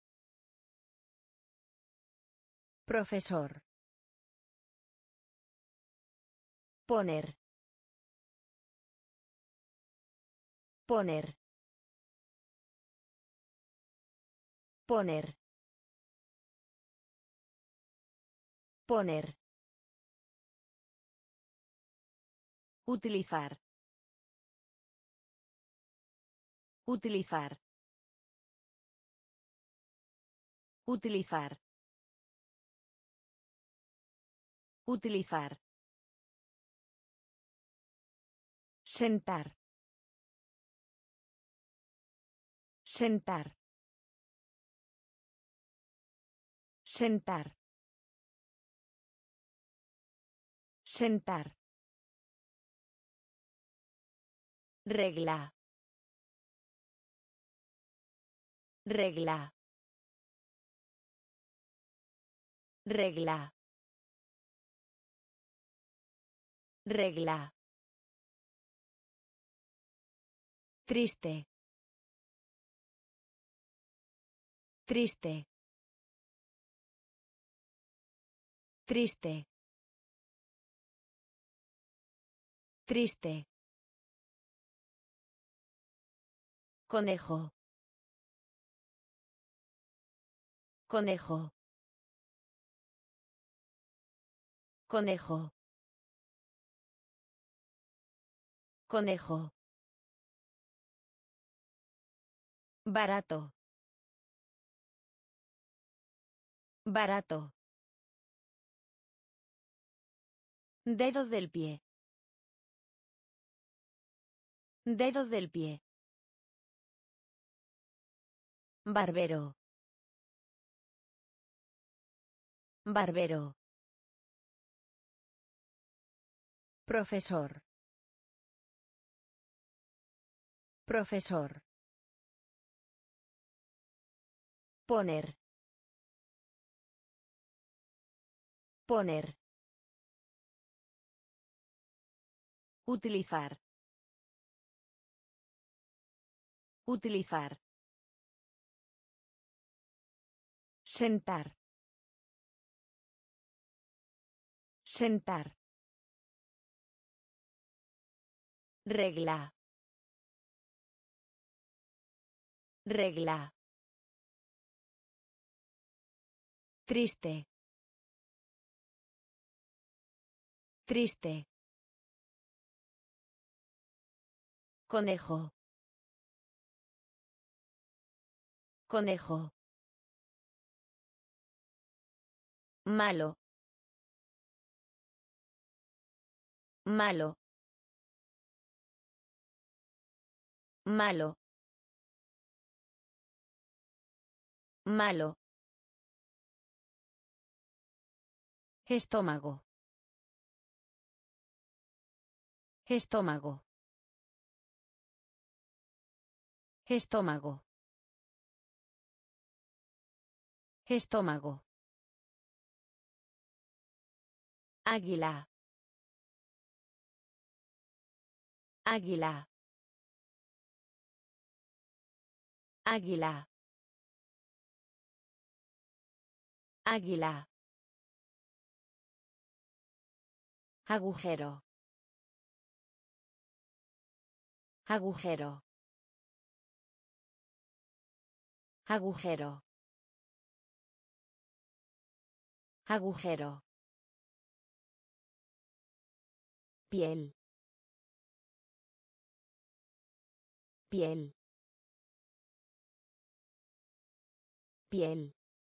Profesor. Poner. Poner. Poner. Poner. Utilizar. Utilizar. Utilizar. Utilizar. Sentar. Sentar. Sentar. Sentar. Regla. Regla. Regla. Regla. Triste. Triste. Triste. Triste. Conejo. Conejo. Conejo. Conejo. Barato. Barato. Dedo del pie. Dedo del pie. Barbero. Barbero. Profesor. Profesor. Poner. Poner. Utilizar. Utilizar. Sentar. Sentar. Regla. Regla. Triste. Triste. Conejo. Conejo. Malo. Malo. Malo. Malo. Estómago. Estómago. Estómago. Estómago. Águila. Águila. Águila. Águila. Agujero. Agujero. Agujero. Agujero. Piel. Piel. Piel.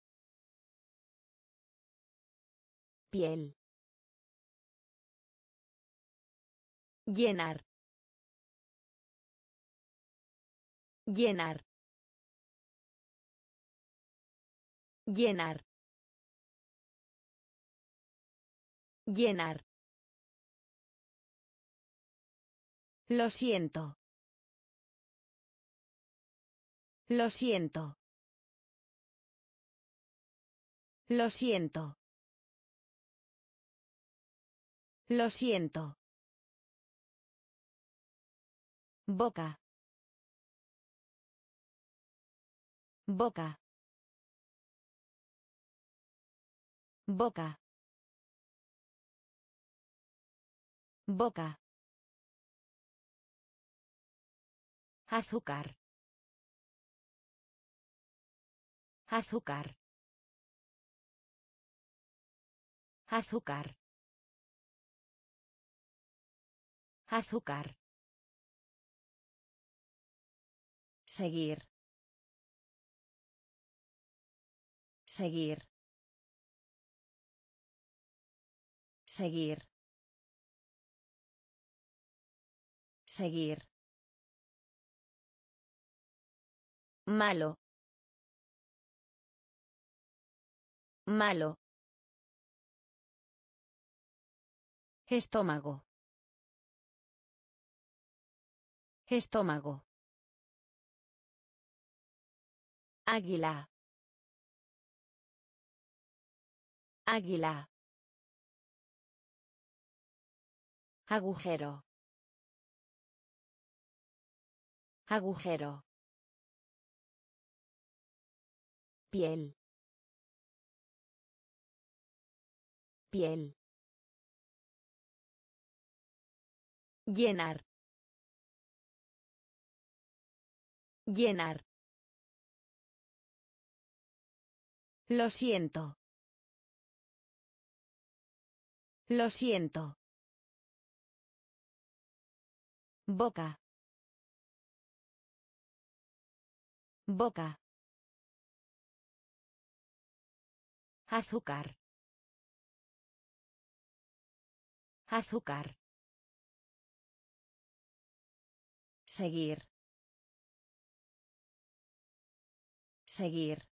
Piel. Llenar. Llenar. Llenar. Llenar. Lo siento. Lo siento. Lo siento. Lo siento. Boca. Boca. Boca. Boca. Azúcar. Azúcar. Azúcar. Azúcar. Seguir. Seguir. Seguir. Seguir. Malo. Malo. Estómago. Estómago. Águila. Águila. Agujero. Agujero. Piel. Piel. Llenar. Llenar. Lo siento. Lo siento. Boca. Boca. Azúcar. Azúcar. Seguir. Seguir.